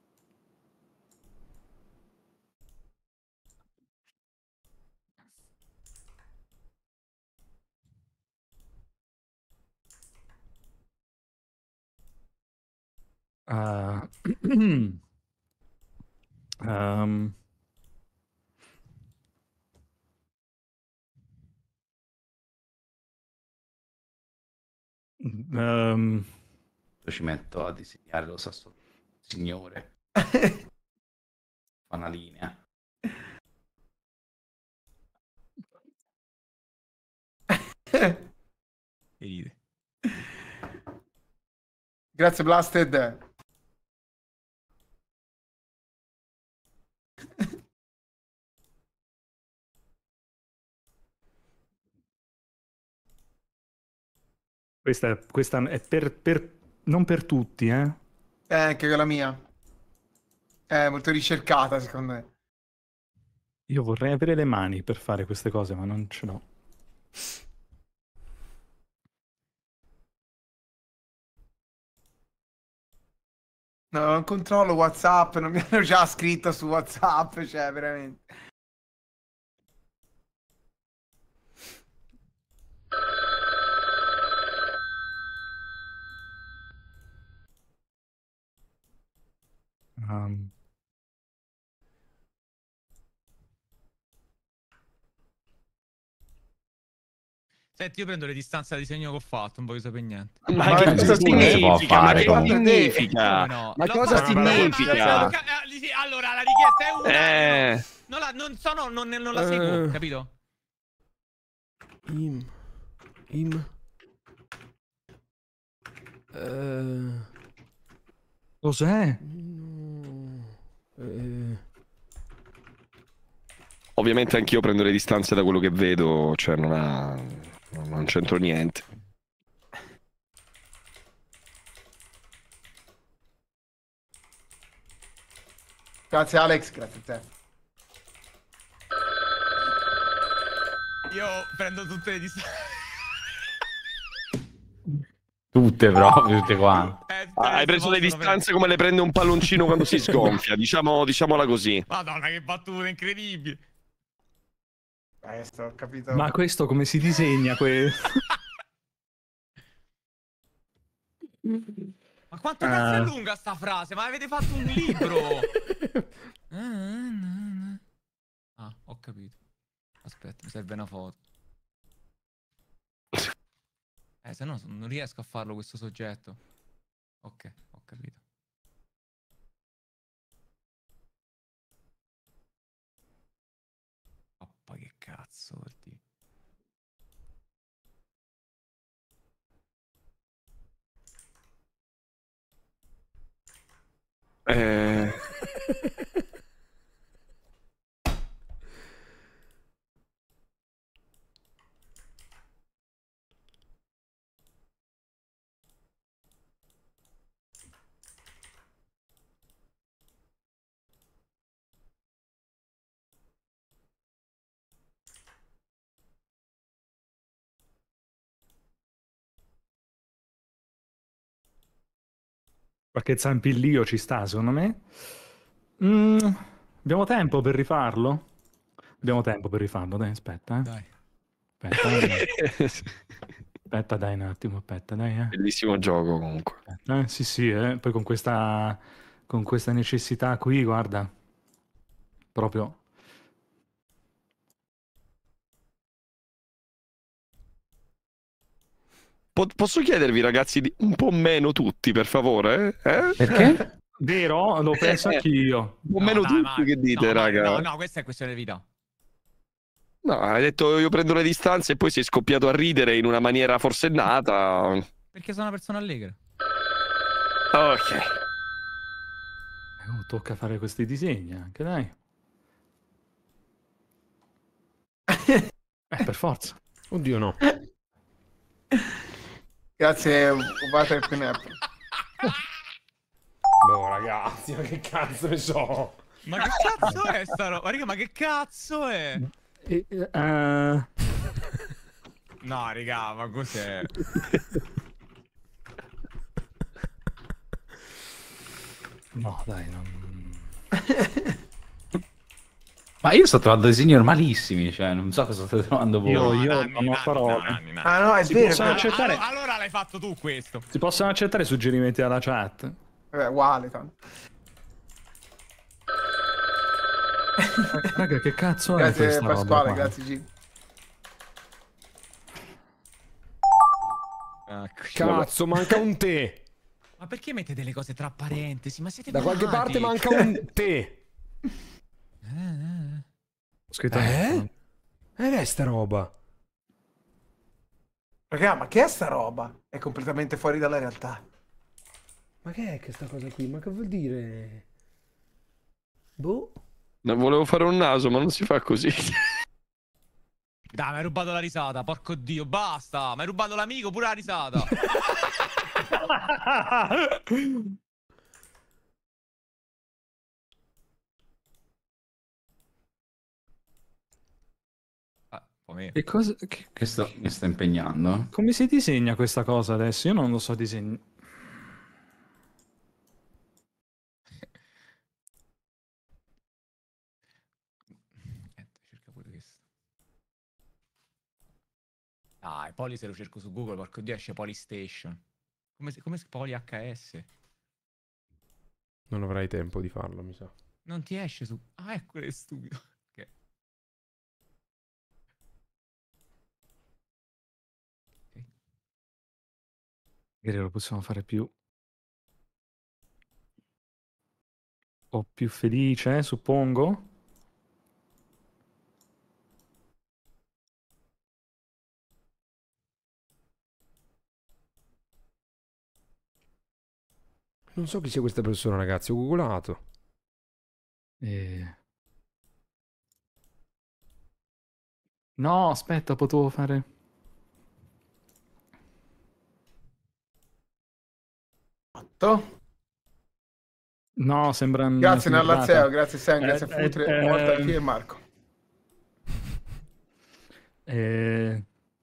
Ah. Ehm. Ehm.
Io ci metto a disegnare, lo sa solo il signore. Fa una linea.
Ride.
Grazie, Blasted.
Questa, è, questa è per, per- non per tutti, eh?
Eh, anche quella mia. È molto ricercata, secondo me.
Io vorrei avere le mani per fare queste cose, ma non ce l'ho.
No, non controllo WhatsApp, non mi hanno già scritto su WhatsApp, cioè veramente.
Um,
Senti, io prendo le distanze da disegno che ho fatto, non voglio sapere niente.
Ma,
Ma
che
non
cosa
si può
significa? Ma
fare,
che
comunque.
significa?
Come no?
Ma
L'ho
cosa
fatto-
significa?
Eh, sì, allora, la richiesta è una.
Eh.
Non la, non sono, non, non la seguo,
Eh.
capito?
Im. Im. Eh.
Cos'è?
No. Eh.
Ovviamente anch'io prendo le distanze da quello che vedo, cioè non ha... non c'entro niente.
Grazie Alex, grazie a te.
Io prendo tutte le distanze.
Tutte proprio, tutte quante.
Eh, tutte
Ah, hai
che
preso le
possono
distanze come le prende un palloncino quando si sgonfia, diciamo, diciamola così.
prendere. Madonna, che battuta incredibile.
Questo, ho capito.
Ma questo come si disegna? Que...
Ma quanto cazzo è
Ah.
lunga sta frase? Ma avete fatto un libro? Ah, ho capito. Aspetta, mi serve una foto. Eh, se no non riesco a farlo questo soggetto. Ok, ho capito. Pappa, che cazzo vuol dire?
Eh...
Qualche zampillio ci sta, secondo me. Mm, abbiamo tempo per rifarlo? Abbiamo tempo per rifarlo, dai, aspetta, eh.
Dai.
Aspetta, dai. Aspetta, dai un attimo, aspetta, dai, eh.
Bellissimo gioco comunque.
Aspetta, eh. Sì, sì, eh. Poi con questa, con questa necessità qui, guarda, proprio...
Po- posso chiedervi ragazzi di un po' meno tutti, per favore? Eh?
Perché?
Vero? Lo penso anch'io.
Un po'
No,
meno
dai,
tutti
Mario.
che dite,
No, Mario,
raga?
no, no, questa è questione di vita.
No, hai detto io prendo le distanze e poi sei scoppiato a ridere in una maniera forsennata.
Perché sono una persona allegra.
Ok.
Eh, oh, tocca fare questi disegni anche, dai. Eh, per forza.
Oddio no.
Grazie, Ubata e Penelope.
No ragazzi, ma che cazzo ne so.
Ma che cazzo è sta roba? Raga, ma che cazzo è?
E, eh, eh,
No, raga, ma cos'è?
no, dai, non...
Ma io sto trovando disegni normalissimi, cioè non so cosa state trovando voi.
Io-
No,
io
Nanni,
non ho
Nanni,
parole.
Nanni, Nanni.
Ah no, è
Si
vero.
possono
è
Ah,
vero.
accettare-
allora, allora l'hai fatto tu questo.
Si possono accettare suggerimenti dalla chat?
Vabbè, uguale tanto.
Eh, raga, che cazzo è
Grazie
questa roba
Pasquale,
qua?
grazie G.
Cazzo, manca un te.
Ma perché mettete le cose tra parentesi? Ma siete
Da qualche
malati.
parte manca un te.
Ho scritto
Eh? Ed è sta roba.
Raga, ma che è sta roba? È completamente fuori dalla realtà.
Ma che è questa cosa qui? Ma che vuol dire? Boh.
Non volevo fare un naso, ma non si fa così.
Dai, mi hai rubato la risata, porco dio, basta! Mi hai rubato l'amico, pure la risata! mio.
Che cosa... Che...
Che sto, mi sto impegnando.
Come si disegna questa cosa adesso? Io non lo so disegnare.
Cerca pure questo. Dai, Poli se lo cerco su Google, porco dio, esce Polystation. Come si come si Poli H S?
Non avrai tempo di farlo, mi sa.
Non ti esce su... Ah, ecco, è stupido. Ok.
Magari lo possiamo fare più... O più felice, suppongo?
Non so chi sia questa persona, ragazzi. Ho googolato.
E... No, aspetta, potevo fare...
Fatto.
No, sembra...
Grazie
una
Narlazeo,
sbirrata.
grazie Sam,
Eh,
grazie a Futre,
eh,
Mortal
eh,
Key e Marco.
E...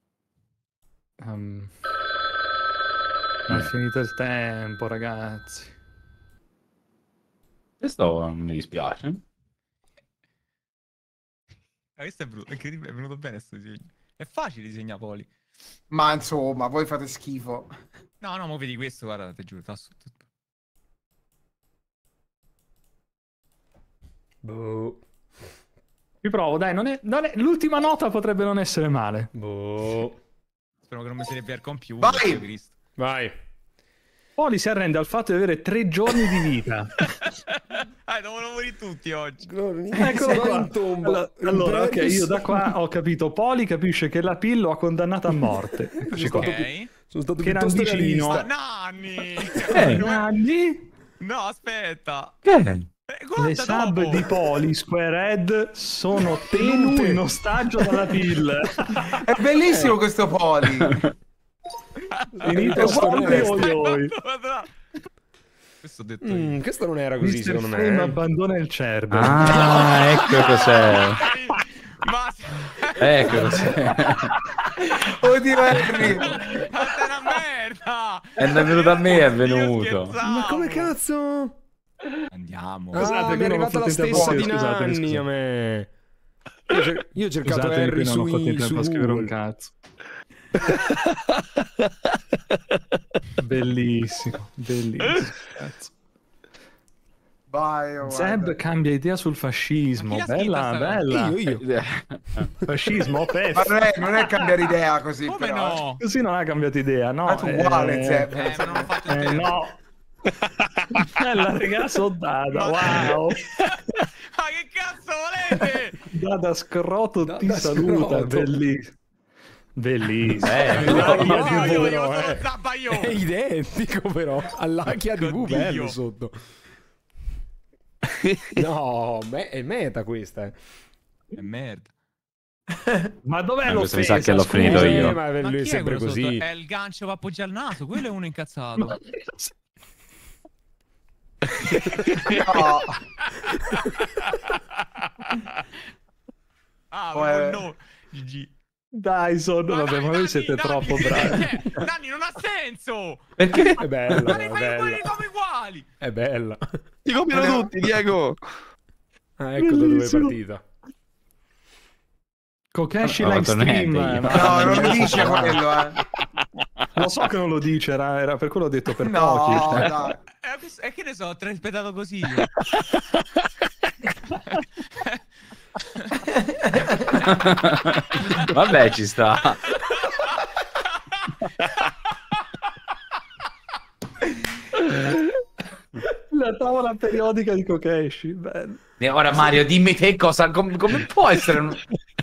Um... È finito il tempo, ragazzi.
Questo non mi dispiace.
Ah, questo è brutto, è incredibile, è venuto bene sto disegno. È facile disegnare Poli.
Ma insomma, voi fate schifo.
No, no, mo vedi questo, guarda, ti giuro, tasso tutto.
Boh.
Vi provo, dai, non è... non è- l'ultima nota potrebbe non essere male.
Boh.
Spero che non mi si riavvia il computer.
Vai!
Dio Cristo.
Vai.
Poli si arrende al fatto di avere tre giorni di vita.
Ah, devono morire tutti oggi.
Eccolo qua.
in tomba.
Allora, allora, ok,
Bravissimo.
io da qua ho capito. Poli capisce che la Pill lo ha condannato a morte. Eccoci qua.
Ok.
Sono stato
Che era
piuttosto
vicino.
Ma
realista.
Nanni!
Eh, Nanni,
No, aspetta.
Che?
Eh, guarda
le sub
dopo.
di Poli Squarehead sono tenute in ostaggio dalla Pill.
È bellissimo questo Poli.
Finito
questo non
guardi,
è-
oi, oi.
Questo ho detto io.
Mm, questo non era così,
mister
secondo
Frame
me.
abbandona il cervello.
Ah, ecco cos'è.
Ma
Ecco cos'è.
Oddio Henry.
ma sei una merda!
È venuto a me, è
Io
venuto.
scherzavo.
Ma come cazzo?
Andiamo.
Scusate,
Ah, mi
che
è
non ho
arrivata la
fatto in tempo
stessa
a-
di
scusate,
Nanni
scusate.
a me. Io, ho cer- io ho cercato
Scusatemi,
Harry
qui non
su,
ho fatto in
su
tempo a scrivere un
Google.
cazzo. Bellissimo, bellissimo. Cazzo.
Vai, oh,
Zeb
guarda.
cambia idea sul fascismo.
Ma chi l'ha
Bella,
scritta sta
bella.
Io, io.
Fascismo, pef.
Ma non è, non è cambiare idea così,
Come
però.
no?
Così non ha cambiato idea, no?
Ah, tu uguale,
Eh,
Zeb.
Eh, ma non ho fatto il
Eh,
tempo.
no. Bella, raga, soldata.
Ma-
Wow.
Ma che cazzo volete?
Dada Scroto ti
Dada
saluta.
Scroto.
Bellissimo. Bellissimo.
Bello.
Dai,
Io,
io
io, io,
però,
io sono
eh.
Zabaione.
È identico però all'H D V
Oddio.
bello sotto. No, me- è meta questa. eh.
È merda.
Ma dov'è
Ma questo
l'offesa?
mi sa che l'ho
scusa?
finito io.
Eh, ma
Ma
lui
chi
è
è
sempre
quello
così.
sotto? È il gancio va appoggiare il naso, quello è uno incazzato.
Ma-
No.
Ah,
Oh, eh.
no. G G.
Dai, sono... Vabbè,
dai,
ma voi
Nanni,
siete
Nanni,
troppo
che-
bravi.
che- Nanni, non ha senso!
Perché?
È bella,
Ma
è
ne fai uguali
bella.
come uguali!
È bella.
Ti copiano tutti, Diego.
Ah, ecco da dove è
Bellissimo.
partita.
Kokeshi
Non ho
live
fatto
stream.
niente io.
ma-
No, non lo dice quello, eh.
Lo so che non lo dice, era, era per quello ho detto per
No,
pochi.
dai.
Eh, questo- E che ne so, ho traspettato così io.
Vabbè, ci sta.
La tavola periodica di Kokeshi. Bello.
E ora Mario, dimmi te cosa, com- come può essere un...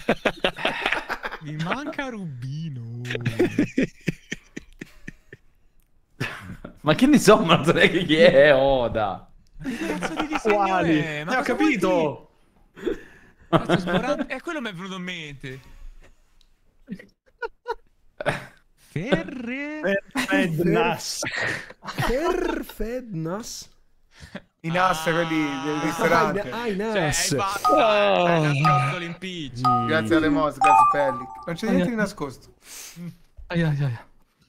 Mi manca Rubino.
Ma che ne so, ma non so neanche chi è Oda.
Che cazzo di disegno
Quali?
è? Ma
Eh, ho
cosa vuoi
capito.
dire? Cazzo, sborando- Eh, quello mi è venuto in mente. Ferre...
Perfednas.
Perfednas.
I Nas, quelli del ristorante.
Ah, i
Cioè,
Nas.
hai fatto, hai nascosto l'impiccio.
Grazie alle mos, grazie Pellic. Non c'è niente di nascosto.
Ai, ai, ai.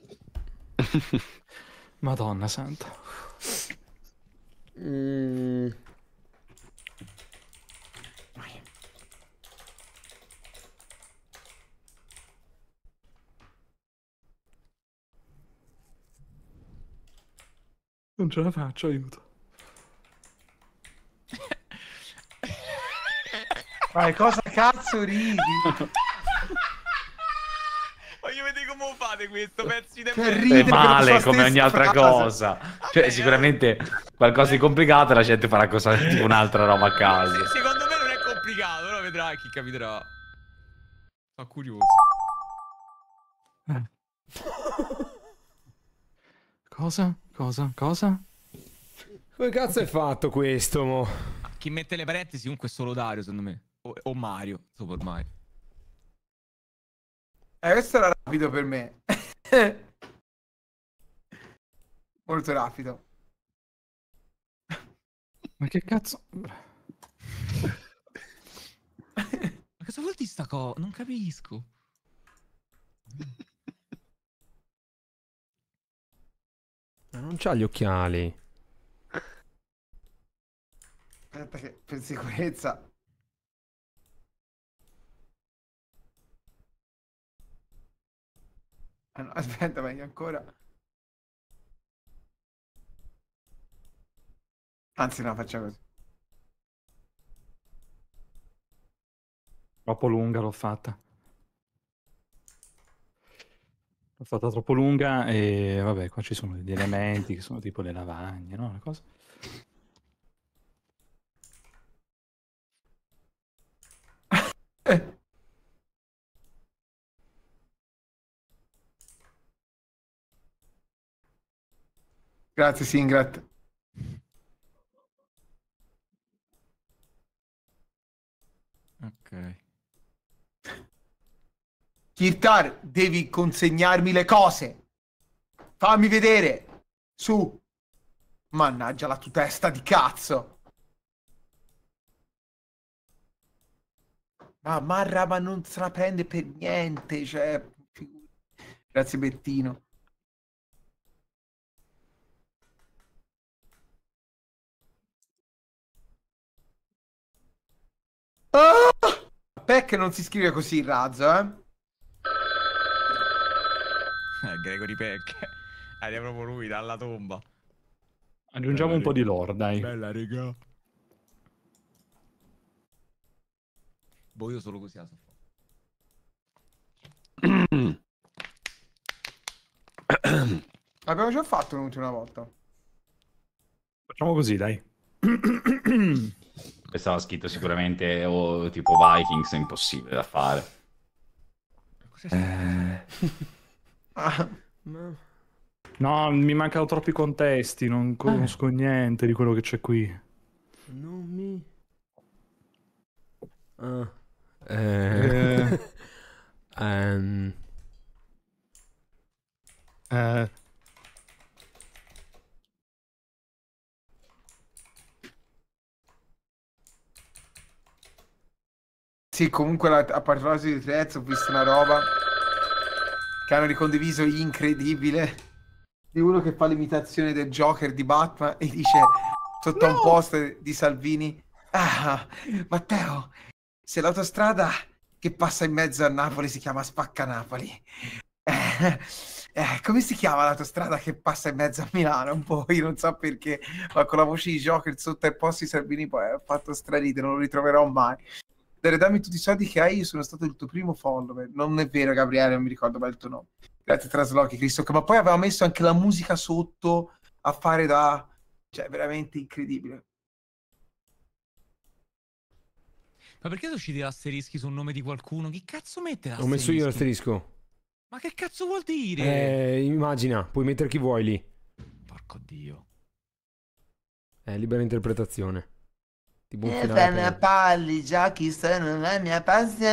Madonna santa.
Mm.
Non ce la faccio, aiuto.
Ma cosa cazzo ridi?
Voglio vedere come fate questo, pezzi di
Che
merda.
ride
È
per la
male
sua
come ogni
stessa
altra
frase.
cosa. Cioè, sicuramente qualcosa di complicato, la gente farà cosa, tipo un'altra roba a caso.
Secondo me non è complicato, però vedrai chi capiterà. Sono curioso.
Cosa? Cosa? Cosa?
Come cazzo è fatto questo, mo?
Chi mette le parentesi comunque è solo Dario, secondo me. O, o Mario, Super Mario.
Eh, questo era rapido per me. Molto rapido.
Ma che cazzo?
Ma cosa vuol dire sta cosa? Non capisco.
Ma non c'ha gli occhiali.
Aspetta che per sicurezza. Ah, no, aspetta, meglio ancora. Anzi no, facciamo così.
Troppo lunga l'ho fatta. L'ho fatta troppo lunga e vabbè, qua ci sono degli elementi che sono tipo le lavagne, no? Una cosa.
Eh. Grazie Singrat.
Ok.
Kirtar, devi consegnarmi le cose. Fammi vedere. Su. Mannaggia la tua testa di cazzo. Ma Marra, ma non se la prende per niente. Cioè, figu- grazie Bettino. Ah! Peck non si scrive così il razzo, eh?
Eh, Gregory Peck. È proprio lui, dalla tomba.
Aggiungiamo un po' di lore, dai.
Bella, regà. Boh, io solo così la so fare.
Abbiamo già fatto l'ultima volta.
Facciamo così, dai.
Stava scritto sicuramente o tipo Vikings, è impossibile da fare.
Cos'è
Ah,
No, mi mancano troppi contesti, non conosco niente di quello che c'è qui.
Non mi... Ah. Eh... Ehm...
Eh,
sì, comunque la- a proposito di Threads ho visto una roba che hanno ricondiviso incredibile di uno che fa l'imitazione del Joker di Batman e dice sotto a un post di Salvini: ah, Matteo, se l'autostrada che passa in mezzo a Napoli si chiama Spacca Napoli, eh, eh, come si chiama l'autostrada che passa in mezzo a Milano? Un po', io non so perché, ma con la voce di Joker sotto ai posti di Salvini poi ha fatto straridere, non lo ritroverò mai. Dare, dammi tutti i soldi che hai, io sono stato il tuo primo follower. Non è vero, Gabriele, non mi ricordo mai il tuo nome. Grazie Traslochi, Cristo, ma poi aveva messo anche la musica sotto a fare da... cioè, veramente incredibile.
Ma perché sono usciti l'asterischi sul nome di qualcuno? Chi cazzo mette
Ho
l'asterisco?
messo io l'asterisco.
Ma che cazzo vuol dire?
Eh, immagina, puoi mettere chi vuoi lì.
Porco dio.
È libera interpretazione. Tipo un
E
finale
te ne
aperto.
parli, giochi sono la mia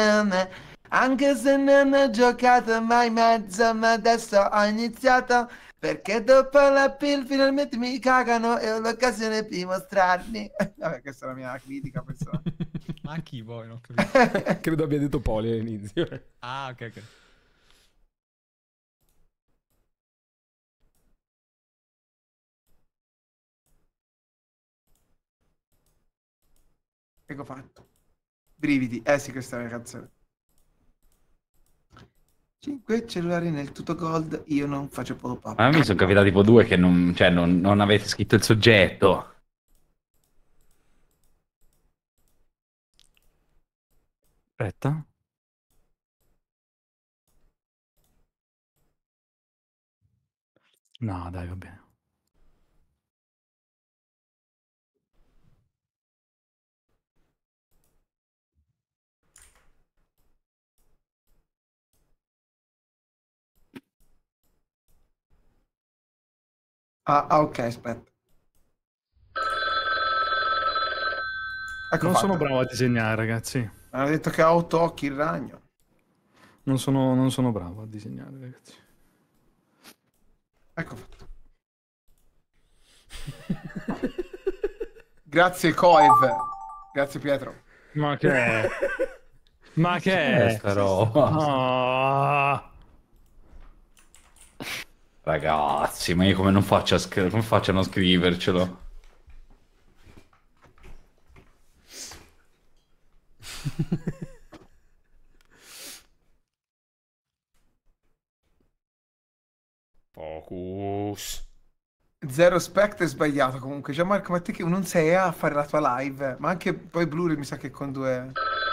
passione. Anche se non ho giocato mai mezzo, ma adesso ho iniziato. Perché dopo la pill finalmente mi cagano e ho l'occasione di mostrarmi. Vabbè, questa è la mia critica personale.
Ma a chi poi? Non ho capito.
Credo abbia detto Poli all'inizio.
Ah, ok, ok.
Ecco fatto. Brividi. Eh sì, questa è la canzone. cinque cellulari nel tutto gold, io non faccio pop-up.
Ma a me sono capitati tipo due che non, cioè, non, non avete scritto il soggetto.
Aspetta. No, dai, va bene.
Ah, ah, ok, aspetta. Ecco
Non
fatto.
sono bravo a disegnare, ragazzi.
Mi hanno detto che ha otto occhi il ragno.
Non sono, non sono bravo a disegnare, ragazzi.
Ecco fatto. Grazie Coev. Grazie Pietro.
Ma che è? Ma che è?
Sta roba.
Ah.
Ragazzi, ma io come non faccio a, scri- come faccio a non scrivercelo?
Focus.
Zero Spect è sbagliato comunque. Gianmarco, ma te che non sei a fare la tua live? Ma anche poi Blur mi sa che con due...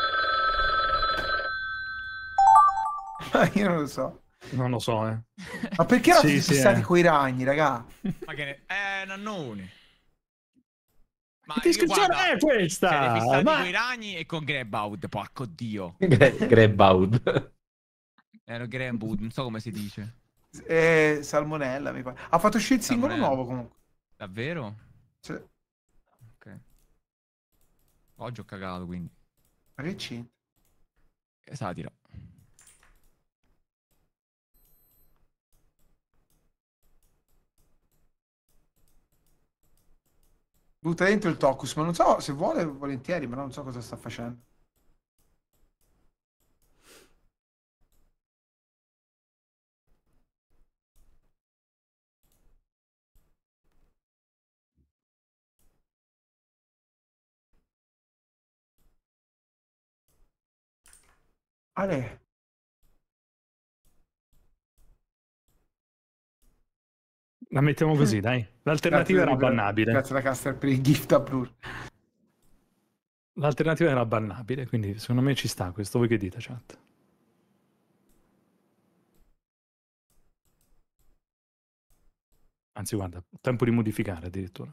Ma io non lo so.
Non lo so, eh.
Ma perché erano
Sì,
tutti
sì,
fissati
eh.
coi ragni, raga?
Ma che ne... Eh, nannoni. Ma
Che descrizione
guarda,
è questa?
siete fissati
Ma-
con i ragni e con Greybaud, porco dio.
Greybaud.
Era Greybaud, non so come si dice.
Eh, Salmonella, mi pare. Ha fatto uscire il singolo
Salmonella.
nuovo comunque.
Davvero?
Sì.
Ok. Oggi ho cagato, quindi.
Ma che c'è?
Che satira.
Butta dentro il Tocus, ma non so se vuole volentieri, ma non so cosa sta facendo. Ale.
La mettiamo così, dai. L'alternativa era
Grazie,
bannabile.
Grazie alla Caster per il gift a Blur.
L'alternativa era bannabile, quindi secondo me ci sta questo. Voi che dite, chat? Anzi, guarda, tempo di modificare addirittura.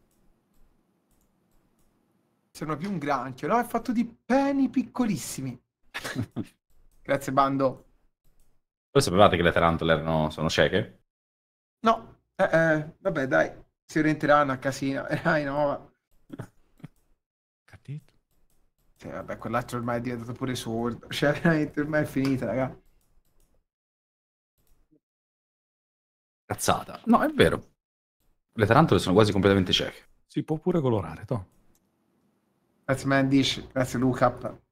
Sembra più un granchio, no? È fatto di peni piccolissimi. Grazie, bando.
Voi sapevate che le tarantole erano, sono cieche?
No, eh, eh, vabbè, dai. Si orienteranno a casino. Eh, dai, no.
Capito?
Sì, vabbè, quell'altro ormai è diventato pure sordo. Cioè, veramente, ormai è finita, raga.
Cazzata. No, è vero. Le tarantole sono quasi completamente cieche.
Si può pure colorare, to.
Grazie, Mandish. Grazie, Luca.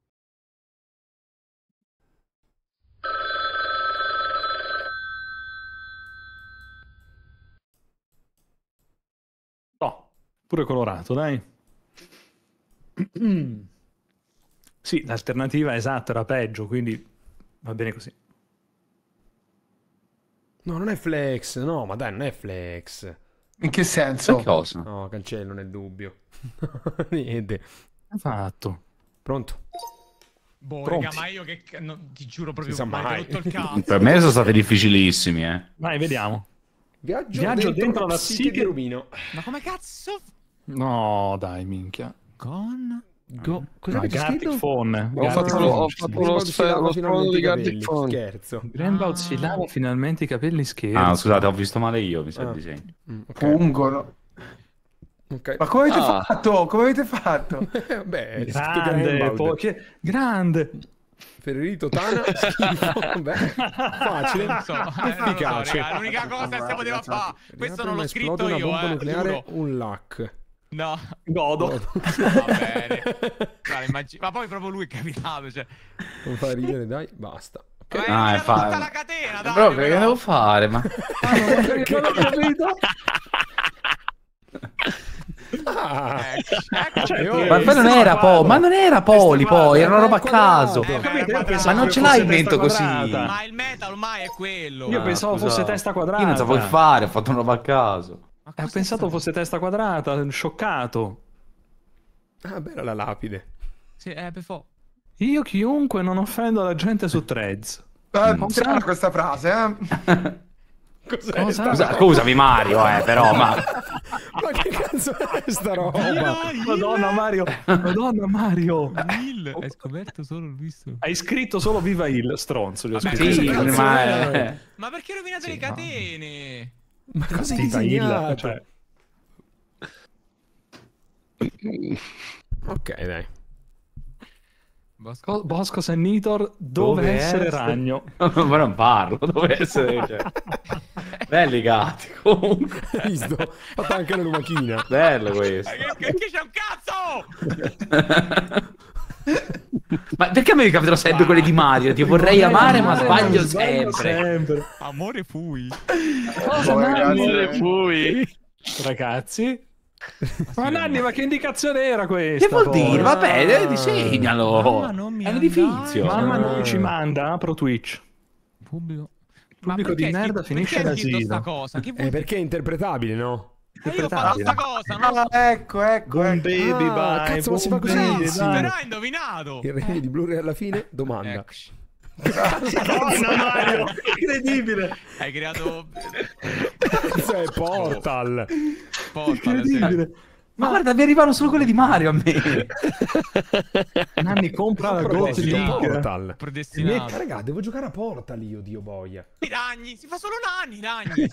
No, pure colorato, dai. Sì, l'alternativa esatto era peggio, quindi va bene così.
No, non è flex. No, ma dai, non è flex.
In che senso?
Che cosa?
No, cancello nel dubbio. Niente.
Fatto.
Pronto?
Boh,
Pronti.
raga, ma io che... no, ti giuro proprio,
Si sa
mi avete
mai.
rotto il cazzo.
Per me sono stati difficilissimi, eh.
Vai, vediamo.
Viaggio,
Viaggio dentro
la
la
psiche
psiche-
di Rubino.
Ma come cazzo?
No, dai, minchia.
Con...
Go... Cosa
No,
avete
Gartic
scritto?
Phone.
Ho
Gartic
fatto lo- ho
Phone.
fatto
Greenbaud
lo
si
sfer-
lava
lo
finalmente
sfondo di
i capelli.
Gartic Phone.
Scherzo.
Greenbaud
Ah.
si lava finalmente i capelli scherzi.
Ah, scusate, ho visto male io, mi sa
Ah.
il disegno.
Mm, ok.
Ungolo.
Ok.
Ma come avete
Ah.
fatto? Come avete fatto?
Beh, è scritto
Grande,
Greenbaud.
po- che- grande.
Ferrito, Tana, schifo. Beh, facile.
Non so, eh, non lo so,
Efficace.
raga, l'unica cosa che si poteva fare. Questo non l'ho
Esplode
scritto
una
io,
bomba
eh,
nucleare,
giuro.
un lac.
No,
Godo.
va bene. Dai, immagino- Ma poi proprio lui è capitato, cioè.
Non fa ridere, dai, basta.
Ma hai
Ah,
rovinato
infatti.
tutta la catena, dai.
Bro, che
però.
devo fare? Ma...
Perché non ho capito?
Ah,
Ecco, ecco.
Cioè,
io-
ti-
Ma poi non era Poli, ma non era Poli, poi era una roba a caso.
Eh,
Capito? Io
Ma
pensavo
non
che
ce
fosse
l'hai in
testa
mente così?
quadrata.
Ma il meta ormai è quello.
Io
Ah,
pensavo
scusa.
fosse testa quadrata.
Io non sapevo che fare, ho fatto una roba a caso.
Ma
Eh, ho
cosa
pensato
sta-
fosse testa quadrata, scioccato.
ah, bella la lapide.
Sì, eh, per fo-
Io chiunque non offendo la gente su Threads.
Eh,
Cosa?
strana questa frase, eh?
Cos'è
Cosa?
sta-
Scusa, scusami Mario, eh, però, ma...
Ma che cazzo è sta roba?
Madonna Mario, Madonna Mario.
Il hai scoperto solo il visto.
Hai scritto solo Viva il stronzo. Gli ho
Vabbè,
scritto.
Sì,
Cosa cazzo
ma...
è?
Ma perché rovinate le catene?
Ma cosa hai
Viva il,
disegnato?
cioè,
Ok, dai.
Bosco.
Co- Bosco Sennitor, dove,
Dove
essere
essere?
ragno.
Ma non parlo, dove essere? Cioè... Belli gatti, comunque.
Hai visto? Ho fatto anche la lumachina.
Bello questo.
Ma che, che c'è un cazzo?
Ma perché a me mi capitano sempre quelle di Mario? Ti vorrei amare, ma sbaglio
Sbaglio
sempre.
Amore fui.
Cosa,
Boh,
Nanni?
ragazzi,
Fui.
Ragazzi? Ma Nanni, ma che indicazione era questa?
Che vuol
poi?
dire? Vabbè,
Ah.
disegnalo.
Mamma, non mi
È un
andare.
edifizio.
Mamma
Ah.
non ci manda, apro Twitch.
Pubblico.
Pubblico di
perché hai
merda
scritto-
finisce
perché hai scritto
l'asilo.
sta cosa? Che vuol
Eh, perché è interpretabile, no?
Eh, io ho fatto sta cosa, non lo so.
Ah, ecco, ecco,
Boom
ecco.
baby,
Ah,
bye.
cazzo, ma si fa
boom
così?
baby,
Sì.
dai.
Però hai indovinato.
Il regno di Blu-ray alla fine? Domanda.
Eccoci.
Madonna Mario, incredibile.
Hai creato
Cos'è Portal?
Portal, sì.
Incredibile.
Ma guarda, mi arrivano solo quelle di Mario a me.
Nanni compra la
A
Gold
proposito,
League.
Portal.
Predestinato.
Eh, raga, devo giocare a Portal io, Dio boia.
I ragni, si fa solo nanni, ragni.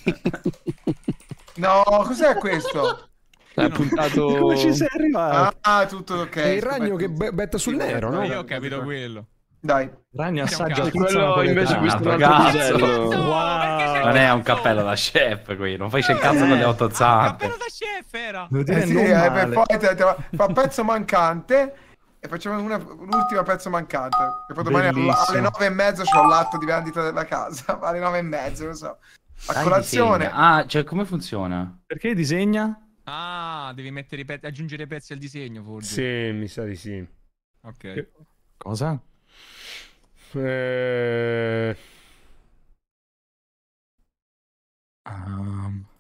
No, cos'è questo?
Ha puntato...
Come ci sei arrivato?
Ah, tutto ok.
È il ragno che be- betta sul nero, no?
Io ho capito quello.
Dai.
Ragno assaggia
Cazzo.
pizza
Quello
napoletana.
invece questo è un
Cazzo.
altro pisello.
Wow.
Non è un cappello da chef qui, non fai il cazzo con le otto
Ah,
zampe.
cappello da chef era.
Devo dire
Eh sì,
non
eh, per
male.
poi te- te- fa pezzo mancante e facciamo una- un'ultima pezzo mancante. E poi domani alle-
Bellissimo.
alle nove e mezzo c'ho l'atto di vendita della casa. Alle nove e mezzo, non so. A
Dai,
colazione.
disegna. Ah, cioè come funziona?
Perché disegna?
Ah, devi mettere i pezzi, aggiungere i pezzi al disegno, forse.
Sì, mi sa di sì.
Ok.
Cosa?
Eh...
Um,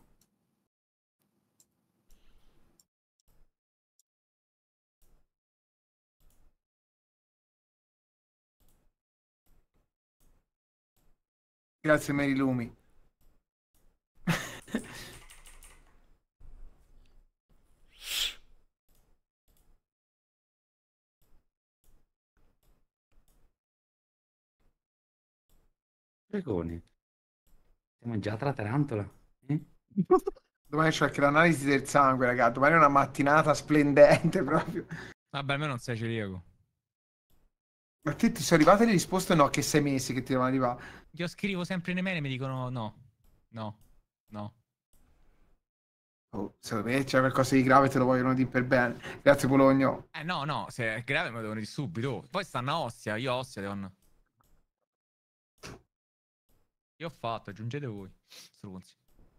Grazie Mary Lumi.
Pregoni. Hai mangiato la tarantola? Eh?
Domani c'è anche l'analisi del sangue, ragazzi. Domani è una mattinata splendente proprio.
Vabbè, almeno non sei celiaco.
Ma te ti sono arrivate le risposte? No, che sei mesi che ti devono arrivare.
Io scrivo sempre nei mail e mi dicono no, no, no.
Oh, secondo me c'è qualcosa di grave, te lo vogliono dire per bene. Grazie Bologno.
Eh no, no, se è grave me lo devono dire subito. Poi stanno a Ostia, io a Ostia devono... Io ho fatto, aggiungete voi. Stronzi.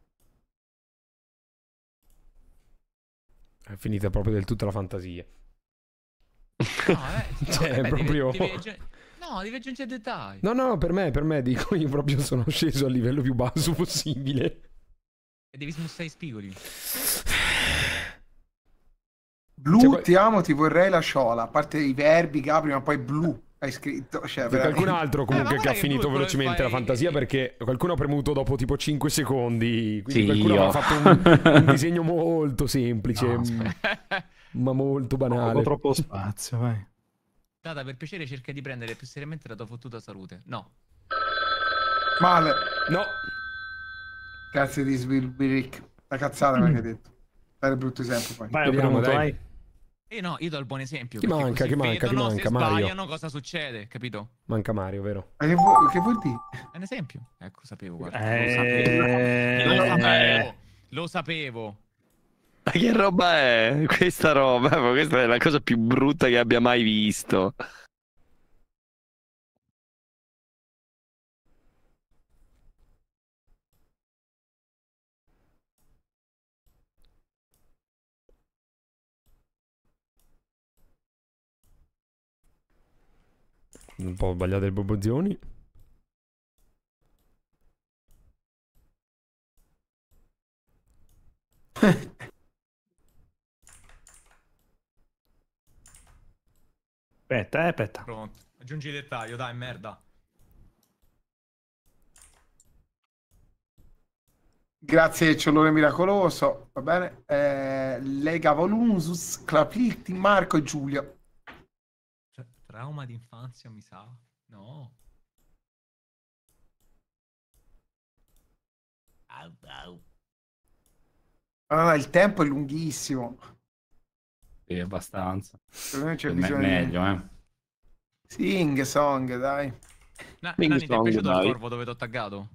È finita proprio del tutto la fantasia.
No, eh,
Cioè,
vabbè,
proprio-
Devi, devi aggi- No, devi aggiungere dettagli.
No, no, per me, per me, dico, io proprio sono sceso al livello più basso possibile.
E devi smussare i spigoli.
Blu,
C'è qual-
ti amo, ti vorrei la sciola. A parte i verbi che apri, ma poi blu hai scritto. Cioè,
C'è
veramente.
qualcun altro comunque
Eh, ma
che ha
guarda che
finito
blu è quello che
velocemente la
fai-
fantasia perché qualcuno ha premuto dopo tipo cinque secondi. Quindi
Sì,
qualcuno
io.
ha fatto un, un disegno molto semplice,
No,
m- ma molto
Ho
banale.
troppo spazio, vai.
Data, per piacere cerca di prendere più seriamente la tua fottuta salute. No.
Male.
No,
Grazie di Sbilbiric. La cazzata mi hai detto. Dai il brutto esempio poi.
Vai, ho
Vediamo,
premuto,
dai.
vai.
Eh no, io do il buon esempio.
Chi
perché
manca,
così
chi manca, chi
vedono
manca?
se
Mario.
sbagliano cosa succede, capito?
Manca Mario, vero?
Ma che, vuol, che vuol dire?
È un esempio. Ecco, sapevo, guarda.
Eh...
Lo sapevo. Lo sapevo.
Ma che roba è? Questa roba, questa è la cosa più brutta che abbia mai visto.
Un po' sbagliate le proporzioni.
Aspetta, eh, aspetta.
Pronto. Aggiungi il dettaglio, dai, merda.
Grazie, ciolone miracoloso. Va bene. Eh, Lega Volunsus, Claplitti, Marco e Giulio.
Cioè, trauma d'infanzia, mi sa. No. Au, au.
Ah, il tempo è lunghissimo.
Sì, abbastanza.
Secondo me c'è
Me-
bisogno
meglio,
di...
eh.
Sing song, dai.
Na-
Bing
Nani, ti è
song,
piaciuto
dai.
il corvo dove ti ho taggato?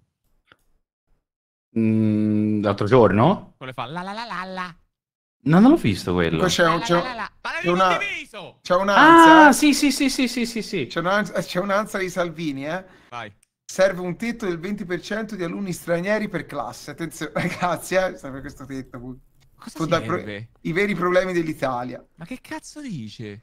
Mm, l'altro giorno?
Quello fa la la la la la.
No, non l'ho visto quello.
Poi c'è, un,
La
c'è,
la
un-
la la. Ma
c'è
l'avevi
una,
condiviso!
c'è un'ansia.
Ah,
eh.
sì, sì, sì, sì, sì, sì, sì.
C'è un'ansia, c'è un'ansia di Salvini, eh.
Vai.
Serve un tetto del venti per cento di alunni stranieri per classe. Attenzione, ragazzi, eh. Serve questo tetto.
Cosa
Può dar pro-
serve?
I veri problemi dell'Italia.
Ma che cazzo dice?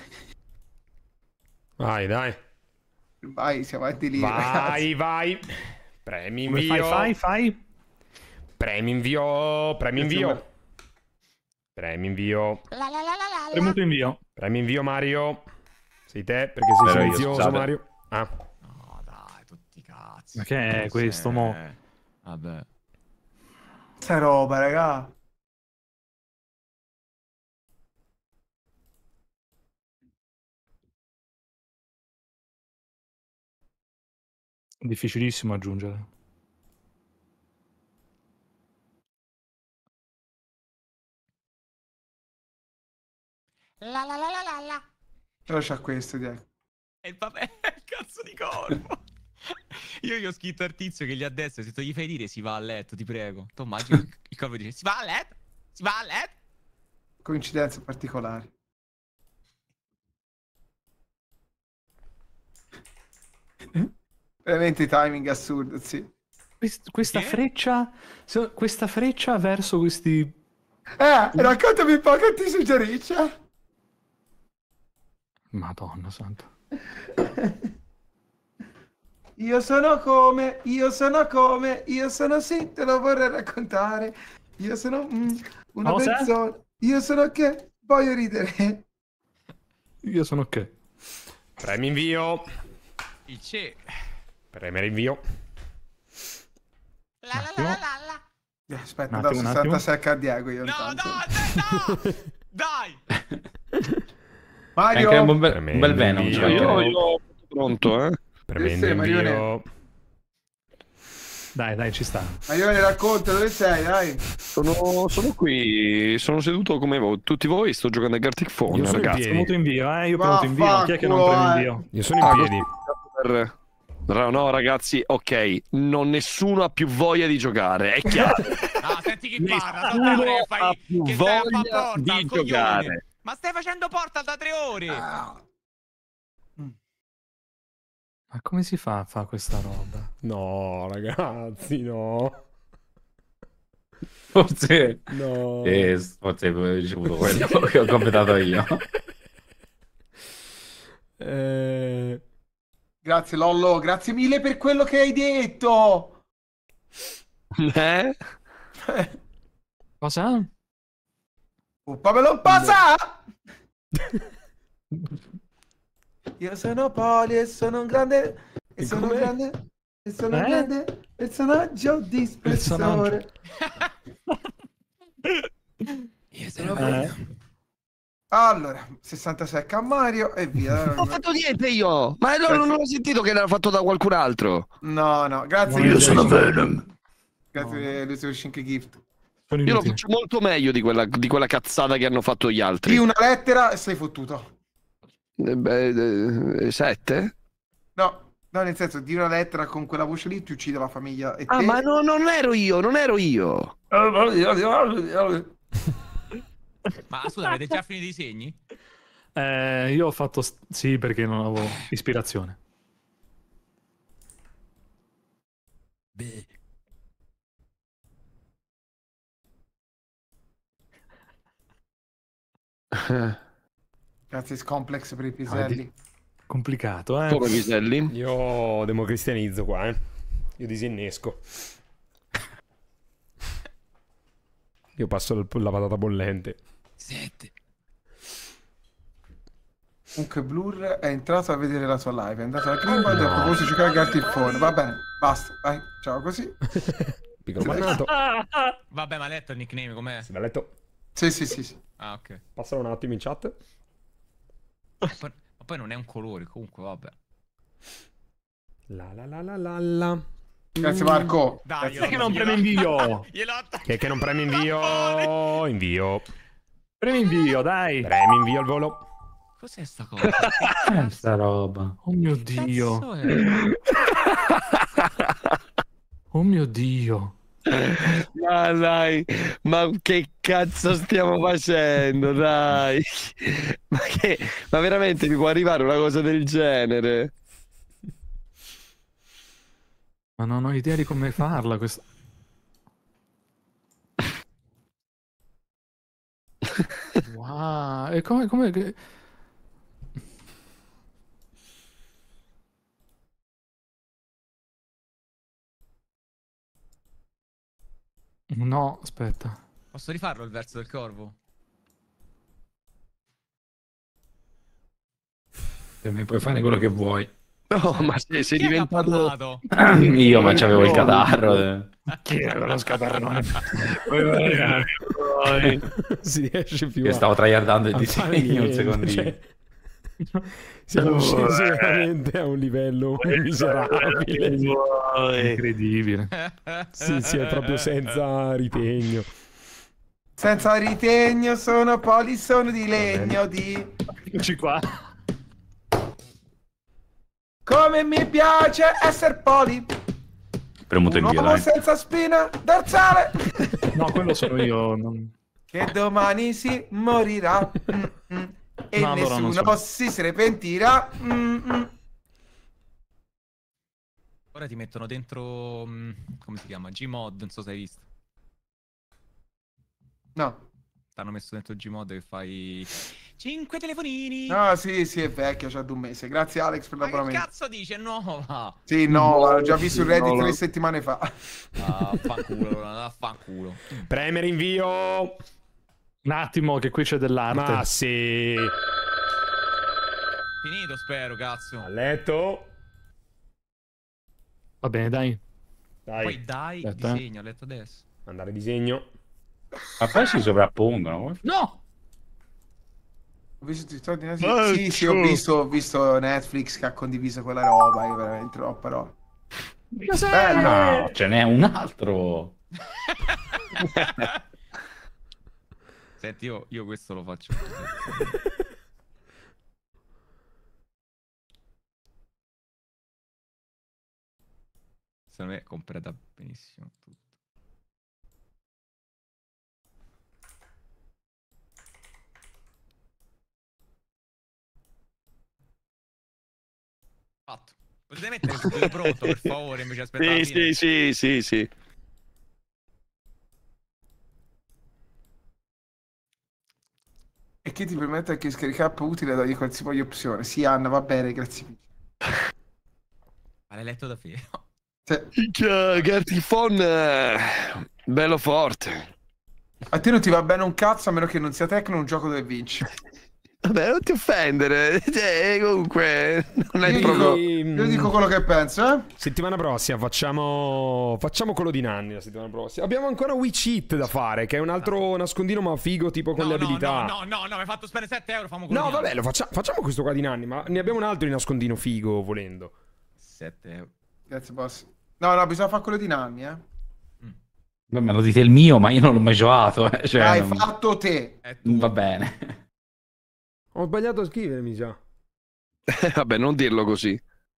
Vai, dai.
Vai, siamo avanti lì, ragazzi.
Vai, vai. Premi
Come
invio.
fai, fai, fai?
Premi invio. Premi
Grazie,
invio. Premi invio.
La la la la la.
Premuto invio.
Premi invio, Mario. Sei te, perché sei
Ero io,
silenzioso,
scusate.
Mario. Ah.
No, dai, tutti i cazzi.
Ma che è questo, mo?
Eh, Vabbè.
Sta roba, raga.
Difficilissimo aggiungere.
La la la la la la.
Però c'ha questo, dai.
E il papà è il cazzo di corpo. Io gli ho scritto al tizio che gli ha detto, ho detto, gli fai dire si va a letto, ti prego. Tu immagini il- il corpo dice si va a letto? Si va a letto?
Coincidenze particolari. Veramente timing assurdo, sì.
Quest- questa
Che?
freccia, se- questa freccia verso questi...
Eh, raccontami un po' che ti suggerisce.
Madonna santa.
Io sono come, io sono come, io sono sì, te lo vorrei raccontare. Io sono mm, una
Cosa?
persona, io sono che voglio ridere.
Io sono che?
Premi invio.
Il ce.
Premere invio.
La la la la la la.
Eh, Aspetta,
Un
da
attimo, un attimo.
sessantasei a Diego io
No,
intanto.
dai, dai, dai. Dai.
Mario,
Anche un bel, un bel Venom.
Io-
cioè,
Io,
che-
io pronto, eh?
Premendo
Sì, Marione.
invio.
Dai, dai, ci sta.
Marione, racconta dove sei, dai.
Sono, sono qui, sono seduto come voi, tutti voi, sto giocando a Gartic Phone,
Io sono in
ragazzi.
piedi.
Premuto invio, eh? Io premuto invio. Chi è che non
Vaffanculo,
preme
eh.
invio?
Io sono in
Ah,
piedi.
Per- No, no, ragazzi, ok, non nessuno ha più voglia di giocare, è chiaro.
Ah, senti chi parla,
Nessuno
Totale, che
ha
fai
più
che stai a fa
voglia
porta,
di
al coglione.
giocare.
Ma stai facendo porta da tre ore.
Ma come si fa a fare questa roba?
No, ragazzi, no.
Forse,
No.
eh, forse ho ricevuto quello che ho completato io.
Eh...
Grazie Lollo, grazie mille per quello che hai detto.
Eh?
Cosa?
Uppa me lo passa! Io sono Poli e sono un grande e
E
sono un
com'è?
grande e sono un
Eh?
grande personaggio di spessore.
Io sono
Eh,
Allora, sessantasei a Mario e via.
Non ho fatto niente io, ma allora non ho sentito che l'ha fatto da qualcun altro.
No, no, grazie.
Io sono
Venom. Grazie Lucio Shink Gift.
Sono
Io lo
inutili.
faccio molto meglio di quella, di quella cazzata che hanno fatto gli altri.
Di una lettera e sei fottuto.
Eh, beh, eh, sette?
No, no, nel senso, di una lettera con quella voce lì ti uccide la famiglia e
Ah,
te.
ma no, non ero io, non ero io.
Ma scusa, avete già finito i segni?
Eh, io ho fatto... st- Sì, perché non avevo ispirazione.
Grazie, Scomplex per i piselli.
Complicato, eh?
Come piselli?
Io democristianizzo qua, eh. Io disinnesco. Io passo il- la patata bollente.
Sette.
Comunque Blur è entrato a vedere la tua live, è andato alla Greenband e ha proposto di giocare a Gartic Phone. Va bene, basta, vai, ciao così.
Piccolo mannato.
Vabbè, ma hai letto il nickname com'è?
Si va a letto.
Sì, sì, sì, sì.
Ah, ok.
Passalo un attimo in chat.
Ma poi, ma poi non è un colore, comunque, vabbè.
La la la la la la.
Grazie Marco.
Dai,
Perché non premi invio?
Gliel'ho attaccato.
Che, che non premi invio. Invio.
Premi invio, dai.
Premi invio al volo.
Cos'è sta cosa?
Eh, sta roba.
Oh mio Dio.
Cazzo è?
Oh mio Dio.
Ma dai, ma che cazzo stiamo facendo, dai? Ma, che, ma veramente mi può arrivare una cosa del genere?
Ma non ho idea di come farla questa... Wow, e come... come... che- No, aspetta.
Posso rifarlo il verso del corvo?
Per me puoi fare quello che vuoi.
No, ma sei, sei
Chi è che ha
diventato...
parlato?
Io, ma c'avevo il catarro. eh.
Chi era lo scatarrone?
Si riesce più
Io
a...
stavo tryhardando il
a fare
disegno un
niente,
secondino.
cioè, siamo scesi veramente a un livello miserabile.
Incredibile.
Sì, sì, è proprio senza ritegno.
Senza ritegno sono poli, sono di legno di...
Eccoci qua.
Come mi piace essere poli.
Premuto
Un
invio,
uomo
dai.
senza spina dorsale.
No, quello sono io. non-
Che domani si morirà. Mm, mm. E
No, allora non
nessuno
so.
si serpentirà. Mm, mm.
Ora ti mettono dentro... mm, come si chiama? Gmod, non so se hai visto.
No.
T'hanno messo dentro Gmod che fai... cinque telefonini!
No, sì, sì, è vecchio, c'ha un mese. Grazie Alex per
Ma che
l'abbonamento.
cazzo dice? Nuova!
Sì, no, l'ho già visto su Reddit
No, no.
tre settimane fa.
Ah, fanculo, affanculo.
Premere invio.
Un attimo, che qui c'è dell'arte.
Ma sì.
Finito, spero, cazzo.
A letto.
Va bene, dai.
Dai.
Poi dai,
Aspetta, eh.
disegno, ho letto adesso.
Mandare disegno.
Ma poi si sovrappongono.
No!
Ho visto TikTok di Netflix. Sì, sì, ho visto, ho visto Netflix che ha condiviso quella roba, è veramente troppa roba. Bello.
No, ce n'è un altro.
Senti, io, io questo lo faccio. Secondo me completa benissimo tutto. Fatto. Potete mettere subito pronto, per favore, invece aspettare la
Sì,
fine?
sì, sì, sì, sì.
E che ti permette anche di scaricare app utile da qualsiasi opzione. Sì, Anna, va bene, grazie mille.
Ma l'hai letto da Feo?
Sì.
Gartic Phone, eh, bello forte.
A te non ti va bene un cazzo a meno che non sia Tecno un gioco dove vinci.
Vabbè, non ti offendere. Cioè, comunque, non è
Io
proprio...
dico, io dico quello che penso, eh?
Settimana prossima facciamo facciamo quello di Nanni la settimana prossima. Abbiamo ancora Wii Cheat da fare, che è un altro nascondino ma figo tipo con
No,
le
no,
abilità.
no, no, no, no, mi hai fatto spendere sette euro, famo quello
No,
di
vabbè,
Nanni.
lo faccia- facciamo questo qua di Nanni, ma ne abbiamo un altro di nascondino figo volendo.
sette euro.
Grazie, boss. No, no, bisogna fare quello di Nanni, eh?
Beh, me lo dite il mio, ma io non l'ho mai giocato. Eh. Cioè,
L'hai
non...
fatto te.
Va bene.
Ho sbagliato a scrivere, mi sa.
Vabbè, non dirlo così.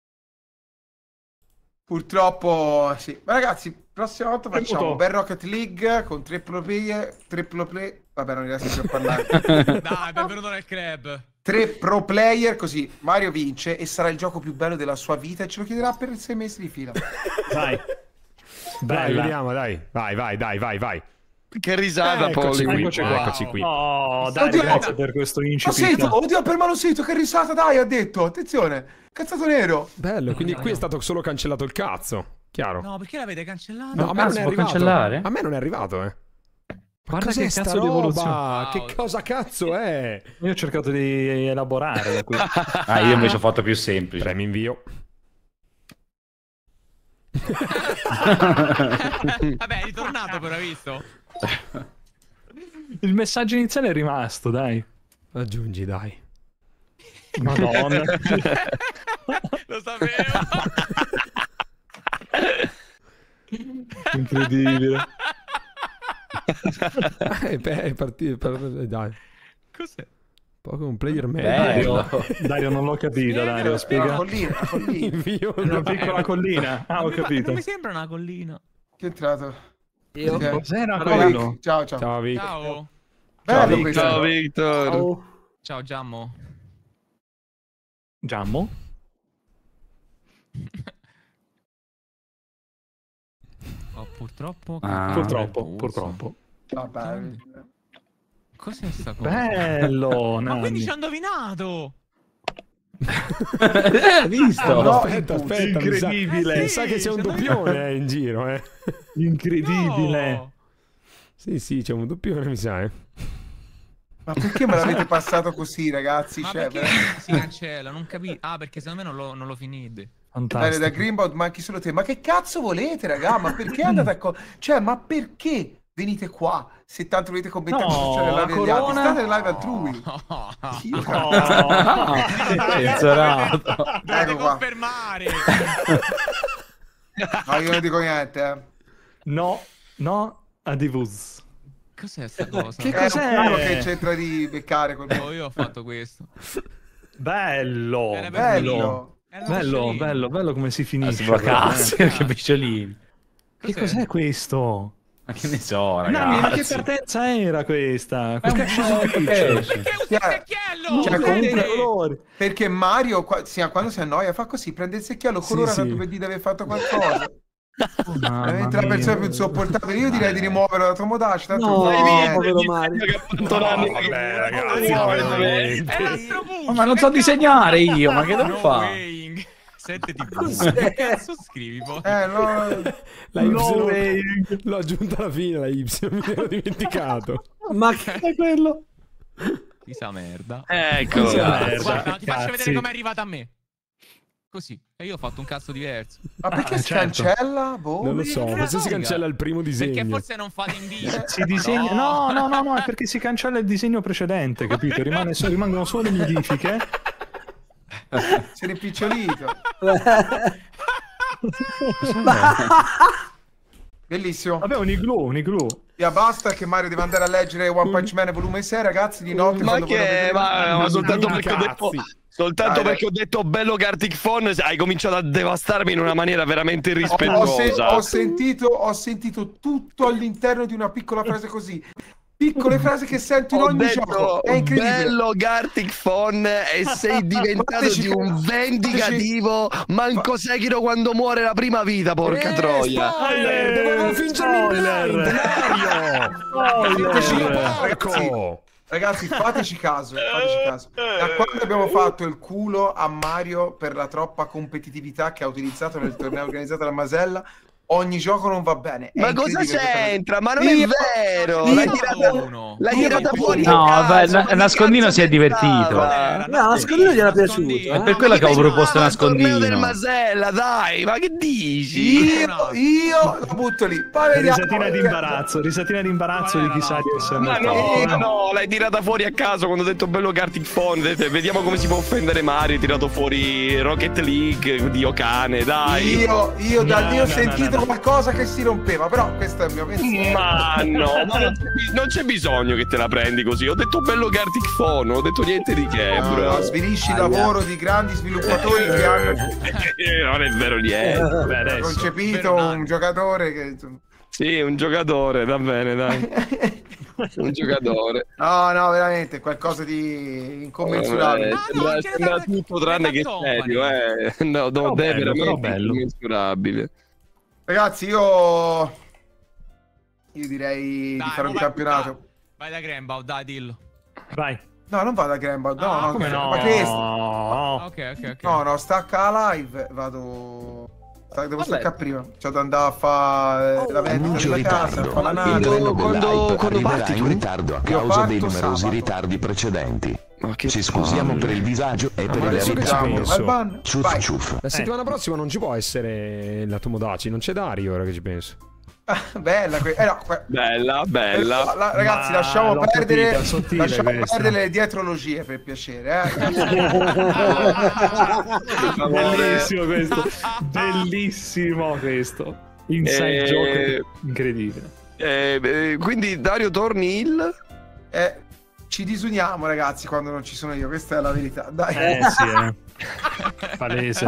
Purtroppo sì. Ma ragazzi, prossima volta facciamo
Aiuto.
Bell Rocket League con tre pro player, tre pro play. Vabbè, non riesco più a parlare.
Dai, benvenuto nel club.
Tre pro player, così Mario vince e sarà il gioco più bello della sua vita e ce lo chiederà per sei mesi di fila.
Dai.
Dai,
Bella.
vediamo, dai. Vai, vai, dai, vai, vai.
Che risata,
Eccoci
Poli.
qui,
Eccoci qua.
eccoci qui.
Oh, dai,
Oddio.
grazie per questo incipit.
Malosito, oddio, per Malosito, che risata, dai, ha detto. Attenzione, cazzato nero.
Bello, quindi qui è stato solo cancellato il cazzo. Chiaro.
No, perché l'avete cancellato?
No, a me
Ah,
non
si
è
può
arrivato.
cancellare?
A me non è arrivato, eh.
Guarda
Cos'è
che
sta
cazzo di
roba?
evoluzione.
Che
Wow.
cosa cazzo è?
Io ho cercato di elaborare da qui.
Ah, io invece ho fatto più semplice.
Premi invio.
Vabbè, è ritornato però, hai visto?
Il messaggio iniziale è rimasto, dai.
Aggiungi, dai.
Madonna.
Lo sapevo.
Incredibile.
Eh, beh, è partito. per- Dai.
Cos'è?
Pokémon Player medio.
Bello.
Dario non l'ho capito, Dario,
Una
spiega.
collina, una collina.
Invio.
È una piccola collina. Ah, ho
Non mi fa-
capito.
Non mi sembra una collina.
Chi è entrato?
Io?
Ok.
Cos'era
Ciao,
quello?
Vic. Ciao, ciao.
Ciao, Vic.
Ciao.
Bello
Vic.
questo.
Ciao, Victor.
Ciao.
Ciao, Giammo.
Giammo?
Oh, purtroppo.
Ah.
Purtroppo,
Puzzo.
purtroppo.
Vabbè.
Cos'è sta cosa?
Bello,
Ma quindi
Nanni.
ci ha indovinato!
Hai visto?
No,
aspetta, aspetta. mi sa-
Incredibile.
Mi sa che c'è un doppione eh, in giro, eh.
Incredibile.
No!
Sì, sì, c'è un doppione, mi sa, eh.
Ma perché me l'avete passato così, ragazzi?
Ma
Cioè,
perché
veramente-
si cancella? Non capisco. Ah, perché secondo me non lo, non lo finite.
Bene,
Fantastico.
da Greenbound manchi solo te. Ma che cazzo volete, raga? Ma perché andate a... Co- cioè, ma perché venite qua? Se tanto volete commentare
No,
su live
la
degli altri.
corona-
State nelle live altrui. Io-
Oh.
Censurato.
Dovete
Ecco qua.
confermare!
No, io non dico niente, eh.
No, no, adivus.
Cos'è sta cosa?
Che
È
cos'è?
un culo che c'entra di beccare col
Oh, io ho fatto questo.
Bello,
Era
bello.
bello.
Era
Bello,
pesciolino.
bello, bello come si
Ah,
finisce.
si può cazzo,
Eh.
che pesciolini.
Che cos'è questo?
Ma che ne so,
Nanni, ma che
ragazzi.
partenza era questa?
È un
Che
po'
pesce?
Perché usi il
Cioè,
secchiello?
cioè, comunque-
colori.
Perché Mario, qua- sì, quando si annoia, fa così, prende il secchiello,
Sì,
colora
sì.
tanto per dire di aver fatto qualcosa.
Mamma
Veramente la
mia.
persona più insopportabile. Io direi di rimuoverlo da Tomodachi. Tanto
No,
non fa niente.
povero Mario.
Che appunto Nanni-
vabbè, ragazzi,
no,
veramente.
È l'astrobuccio,
Ma non so
che
disegnare
cazzo?
io, ma che devo
No
fare?
weighing. sette di
Cos'è?
Che cazzo scrivi poi?
Eh, no.
La Y
No way.
l'ho aggiunta alla fine, la Y, mi ero dimenticato.
Ma che
È quello.
Chi sa merda.
Ecco.
Sì, merda.
Guarda, ti faccio
Cazzi.
vedere com'è arrivata a me. Così. E io ho fatto un cazzo diverso.
Ma perché
Ah,
si
certo.
cancella? Boh.
Non lo so,
che
forse si
raga.
cancella il primo disegno.
Perché forse non fate invidia.
Si disegna. No, no, no, no, è perché si cancella il disegno precedente, capito? Rimane so- rimangono solo le modifiche.
Si è rimpicciolito. Bellissimo.
Vabbè, un igloo, un igloo.
Ya basta che Mario deve andare a leggere One Punch Man volume sei, ragazzi, di notte.
Ma
quando vorrà
che?
vedere-
Ma, ma soltanto perché ho detto,
Cazzi.
soltanto
Dai,
perché ho detto bello Gartic Phone, hai cominciato a devastarmi in una maniera veramente
Ho, ho
irrispettosa.
sen- ho sentito, ho sentito tutto all'interno di una piccola frase così. Piccole frasi che sento in
Ho
ogni
detto
gioco. È incredibile.
bello Gartic Phone e sei diventato
Fateci-
di un vendicativo manco Sekiro quando muore la prima vita, porca
Eh,
troia.
Spoiler! Dovevo fingermi
spoiler.
blind, Mario!
Fateci-
Porco!
ragazzi, ragazzi, fateci caso, fateci caso. Da quando abbiamo fatto il culo a Mario per la troppa competitività che ha utilizzato nel torneo organizzato da Masella, ogni gioco non va bene. È
Ma cosa
incredibile questa cosa.
c'entra? Ma non
Io-
è vero!
io-
L'hai tirata,
Uno.
l'hai
Io-
tirata fuori
No,
a caso,
vabbè,
ma
na-
che
nascondino
cazzo
si è divertito.
c'entrava?
No, nascondino gli era piaciuto.
È per quello che avevo proposto
Ma al torneo del
nascondino.
Masella, dai, ma che dici?
Io, io la butto lì. Poi vediamo
Risatina
perché-
di imbarazzo, risatina di imbarazzo di chi sa di essere
Ma
andato.
no, ma no, l'hai tirata fuori a caso quando ho detto bello Gartic Phone. Ho detto, vediamo come si può offendere Mario. Hai tirato fuori Rocket League di Okane, dai.
Io, io da
No,
lì ho
no,
sentito
no,
dentro qualcosa che si rompeva, però questo è il mio pensiero.
Ma no, ma non c'è bis- non c'è bisogno che te la prendi così. Ho detto bello Gartic Phone, ho detto niente di che,
No,
bro.
no, svilisci il lavoro di grandi sviluppatori che hanno
Eh, non è vero niente.
Vabbè, adesso.
concepito un giocatore che...
Sì, un giocatore, va bene, dai. Un giocatore.
No, no, veramente, qualcosa di incommensurabile.
Eh,
Ah, no,
sembra,
anche
sembra
da-
tutto tranne che
da
serio, eh. No, no,
Però
è
bello, però
veramente
bello.
incommensurabile.
Ragazzi, io... Io direi
Dai,
di fare un
vai,
campionato.
Vai da Grambau, dai, dillo.
Vai.
No, non vado a Grambad, no,
Ah,
no,
Come no?
ma che...
Ok, ok, ok.
No, no, stacca la live, vado... sta- Devo
Vabbè.
staccare prima. C'ho da andare a fare la vendita
Annuncio
della casa, a
ritardo.
fare la
Il
nave.
treno
Quando-
dell'hype
quando
arriverà
parti
in
tu?
ritardo a
Io
causa dei
parto
numerosi
sabato.
ritardi precedenti.
Ma che
Ci scusiamo
palle.
per il disagio e per
Ma
le
adesso che ci
ritaglie.
penso.
Alban,
Ciuf
vai.
ciuf.
La settimana prossima non ci può essere la Tomodachi, non c'è Dario ora che ci penso.
Ah, bella que- eh, no, que-
Bella, bella.
Eh, la- ragazzi,
Ma
lasciamo
l'ho
perdere,
capita, è sottile
lasciamo
questa.
perdere le dietrologie per piacere. Eh?
Bellissimo questo. Bellissimo questo. Inside
Eh,
joke incredibile.
Eh, eh, quindi Dario torni il...
Eh, ci disuniamo, ragazzi, quando non ci sono io. Questa è la verità. Dai.
Eh sì, eh. Palese.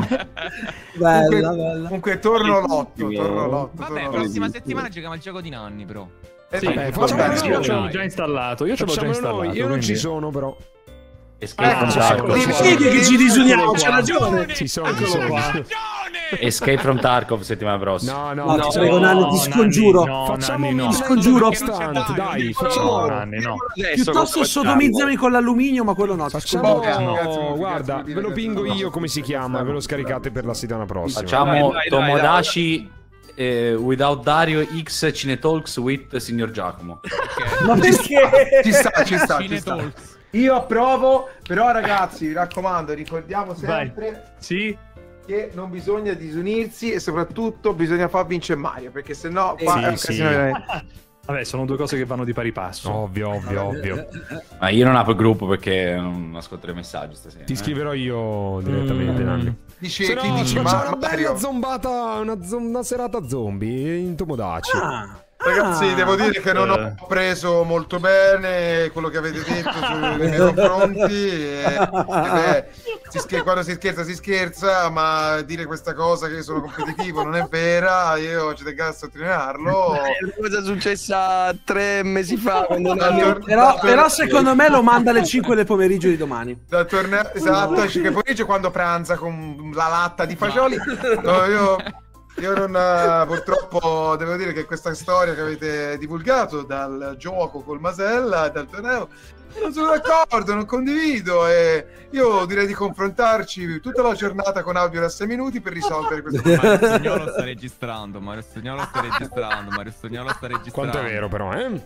Bella,
comunque,
bella.
comunque torno l'otto. Torno l'otto.
Vabbè,
torno
prossima
l'otto.
settimana giochiamo al gioco di Nanni, però.
Eh,
Sì,
dai,
eh,
va
facciamo
bene.
noi.
io ce l'ho già installato. Io ce l'ho già
Facciamolo
installato.
noi, io non
quindi-
ci sono però.
Escape
Ah,
from
ci
Tarkov.
sono.
Devi-
Vedi che ci disuniamo, c'ha ragione.
Ci sono, ci
Eccolo
sono.
qua.
Escape from Tarkov settimana prossima.
No, no,
No,
no,
ti prego, Nanni, ti scongiuro.
No,
facciamo
Nanni, no.
un
Scongiuro.
Instant, dai,
No,
facciamo
Nanni, no.
Piuttosto sodomizzami con l'alluminio, ma quello no. ti
Facciamo,
Grazie,
no.
grazie, grazie,
guarda,
grazie,
ve lo
grazie,
pingo
grazie.
io come si chiama, ve lo scaricate per la settimana prossima.
Facciamo
Dai, dai, dai,
Tomodachi eh, Without Dario X Cinetalks with Signor Giacomo.
Ma perché?
Ci sta, ci sta, ci
Cine
sta.
Talks.
Io approvo, però ragazzi, mi raccomando, ricordiamo sempre
Sì?
che non bisogna disunirsi e soprattutto bisogna far vincere Mario, perché sennò qua
Sì,
è un
sì.
casino veramente.
Vabbè, sono due cose che vanno di pari passo.
Ovvio, ovvio, ovvio.
Ma io non apro il gruppo perché non ascolterò i messaggi stasera.
Ti
eh.
scriverò io direttamente,
Mm.
Nanni.
Dici,
Se
chi
no,
dici
ci
ma,
facciamo una
Mario?
bella zombata, una, zo- una serata zombie in Tomodachi.
Ah,
Ragazzi,
ah.
devo dire che non ho preso molto bene quello che avete detto sui miei confronti. E, e beh, si scher- quando si scherza, si scherza, ma dire questa cosa che io sono competitivo non è vera. Io ci tengo a sottolinearlo.
È una cosa successa tre mesi fa. Quando
Dal
Nanni-
tor-
Però,
dal-
però secondo me lo manda alle cinque del pomeriggio di domani.
dal torneo esatto, esce che pomeriggio quando pranza con la latta di fagioli. No, io, io non eh, purtroppo devo dire che questa storia che avete divulgato dal gioco col Masella e dal torneo non sono d'accordo, non condivido e io direi di confrontarci tutta la giornata con audio da sei minuti per risolvere questo problema.
Mario Stognolo sta registrando, Mario Stognolo sta registrando, Mario Stognolo sta registrando.
Quanto è vero però, eh?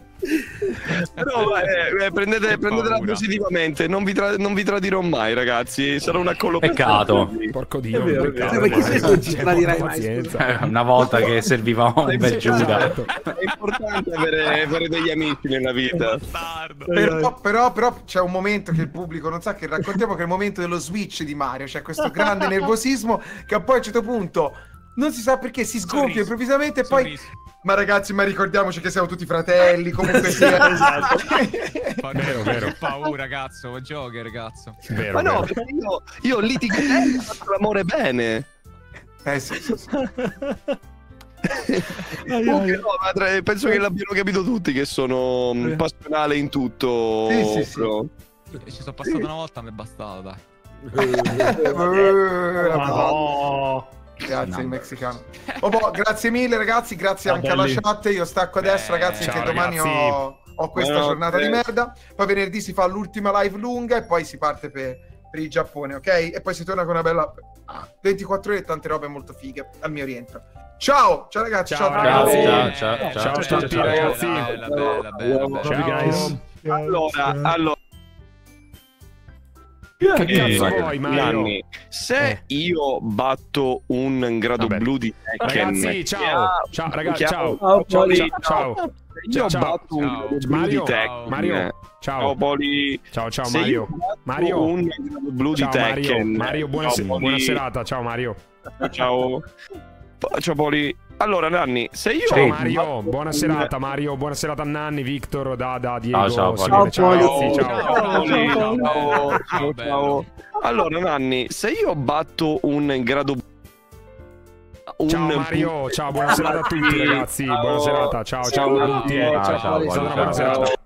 Però eh, eh, prendete,
Che
prendetela
paura.
positivamente, non vi, tra- non vi tradirò mai, ragazzi. Sarà una collocazione.
Peccato.
Porco Dio,
È vero,
un peccato.
è vero. Perché se non ci
C'è
tradirai
poca
mai,
pazienza.
Eh, Una volta che serviva un bel Giuda.
È importante avere, avere degli amici nella vita.
Bastardo.
Però, però, però c'è un momento che il pubblico non sa, che raccontiamo che è il momento dello switch di Mario, c'è questo grande nervosismo che poi a un certo punto non si sa perché si sgonfia
Sorriso.
improvvisamente e poi
Sorriso.
ma ragazzi, ma ricordiamoci che siamo tutti fratelli, comunque sia.
Esatto.
Fa-
Vero, vero.
Che paura, cazzo, Joker, cazzo.
Vero,
Ma no,
vero.
perché io, io litigo bene, faccio l'amore bene.
Eh sì, sì, sì.
Comunque, no, ma tra- penso che l'abbiano capito tutti che sono mm, passionale in tutto.
Sì, sì, sì.
bro.
Ci sono passato una volta, mi è bastato, dai.
Eh,
Ma no.
Grazie,
No.
il messicano. Oh, boh, grazie mille ragazzi, grazie
Ah,
anche
belli.
alla chat. Io stacco adesso,
Eh,
ragazzi,
ciao,
perché domani
ragazzi.
ho, ho questa
Buonanotte.
giornata di merda. Poi venerdì si fa l'ultima live lunga e poi si parte per, per il Giappone, ok? E poi si torna con una bella ah, ventiquattro ore e tante robe molto fighe al mio rientro. Ciao, ciao ragazzi, ciao,
Ciao,
a tutti.
ragazzi.
Ciao, ciao,
Ciao a
ciao,
tutti,
ciao.
ragazzi.
Bella, bella, bella, bella.
Ciao, guys.
Allora, allora
Che
eh,
cazzo vuoi, Mario?
Nanni, se
Eh.
io batto un grado
Vabbè.
blu di Tekken,
Ragazzi, ciao. Ciao, ragazzi, ciao.
Ciao,
Ciao,
Poli.
ciao, ciao.
io
Ciao, ciao.
batto un
Ciao.
grado blu
Mario,
di Tekken.
Mario,
Ciao
ciao.
Poli.
Ciao, ciao
Se
Mario.
io batto
Mario.
un grado blu di
Ciao Mario.
Tekken.
Mario, buona,
Ciao,
se-
Poli.
buona serata. Ciao Mario.
Ciao. Ciao Poli. Allora, Nanni, se io...
Ciao Mario, buona serata Mario, buona serata a Nanni, Victor, Dada, Diego,
Ciao, ciao,
Simone, ciao,
Poli.
ragazzi, ciao.
Ciao,
Ciao,
ciao,
ciao,
bello.
ciao. Allora, Nanni, se io batto un grado... Un
Ciao Mario, ciao, buona serata a tutti ragazzi, buona serata, ciao ciao a tutti. eh.
Ciao, ciao,
È stata una buona
ciao.
serata.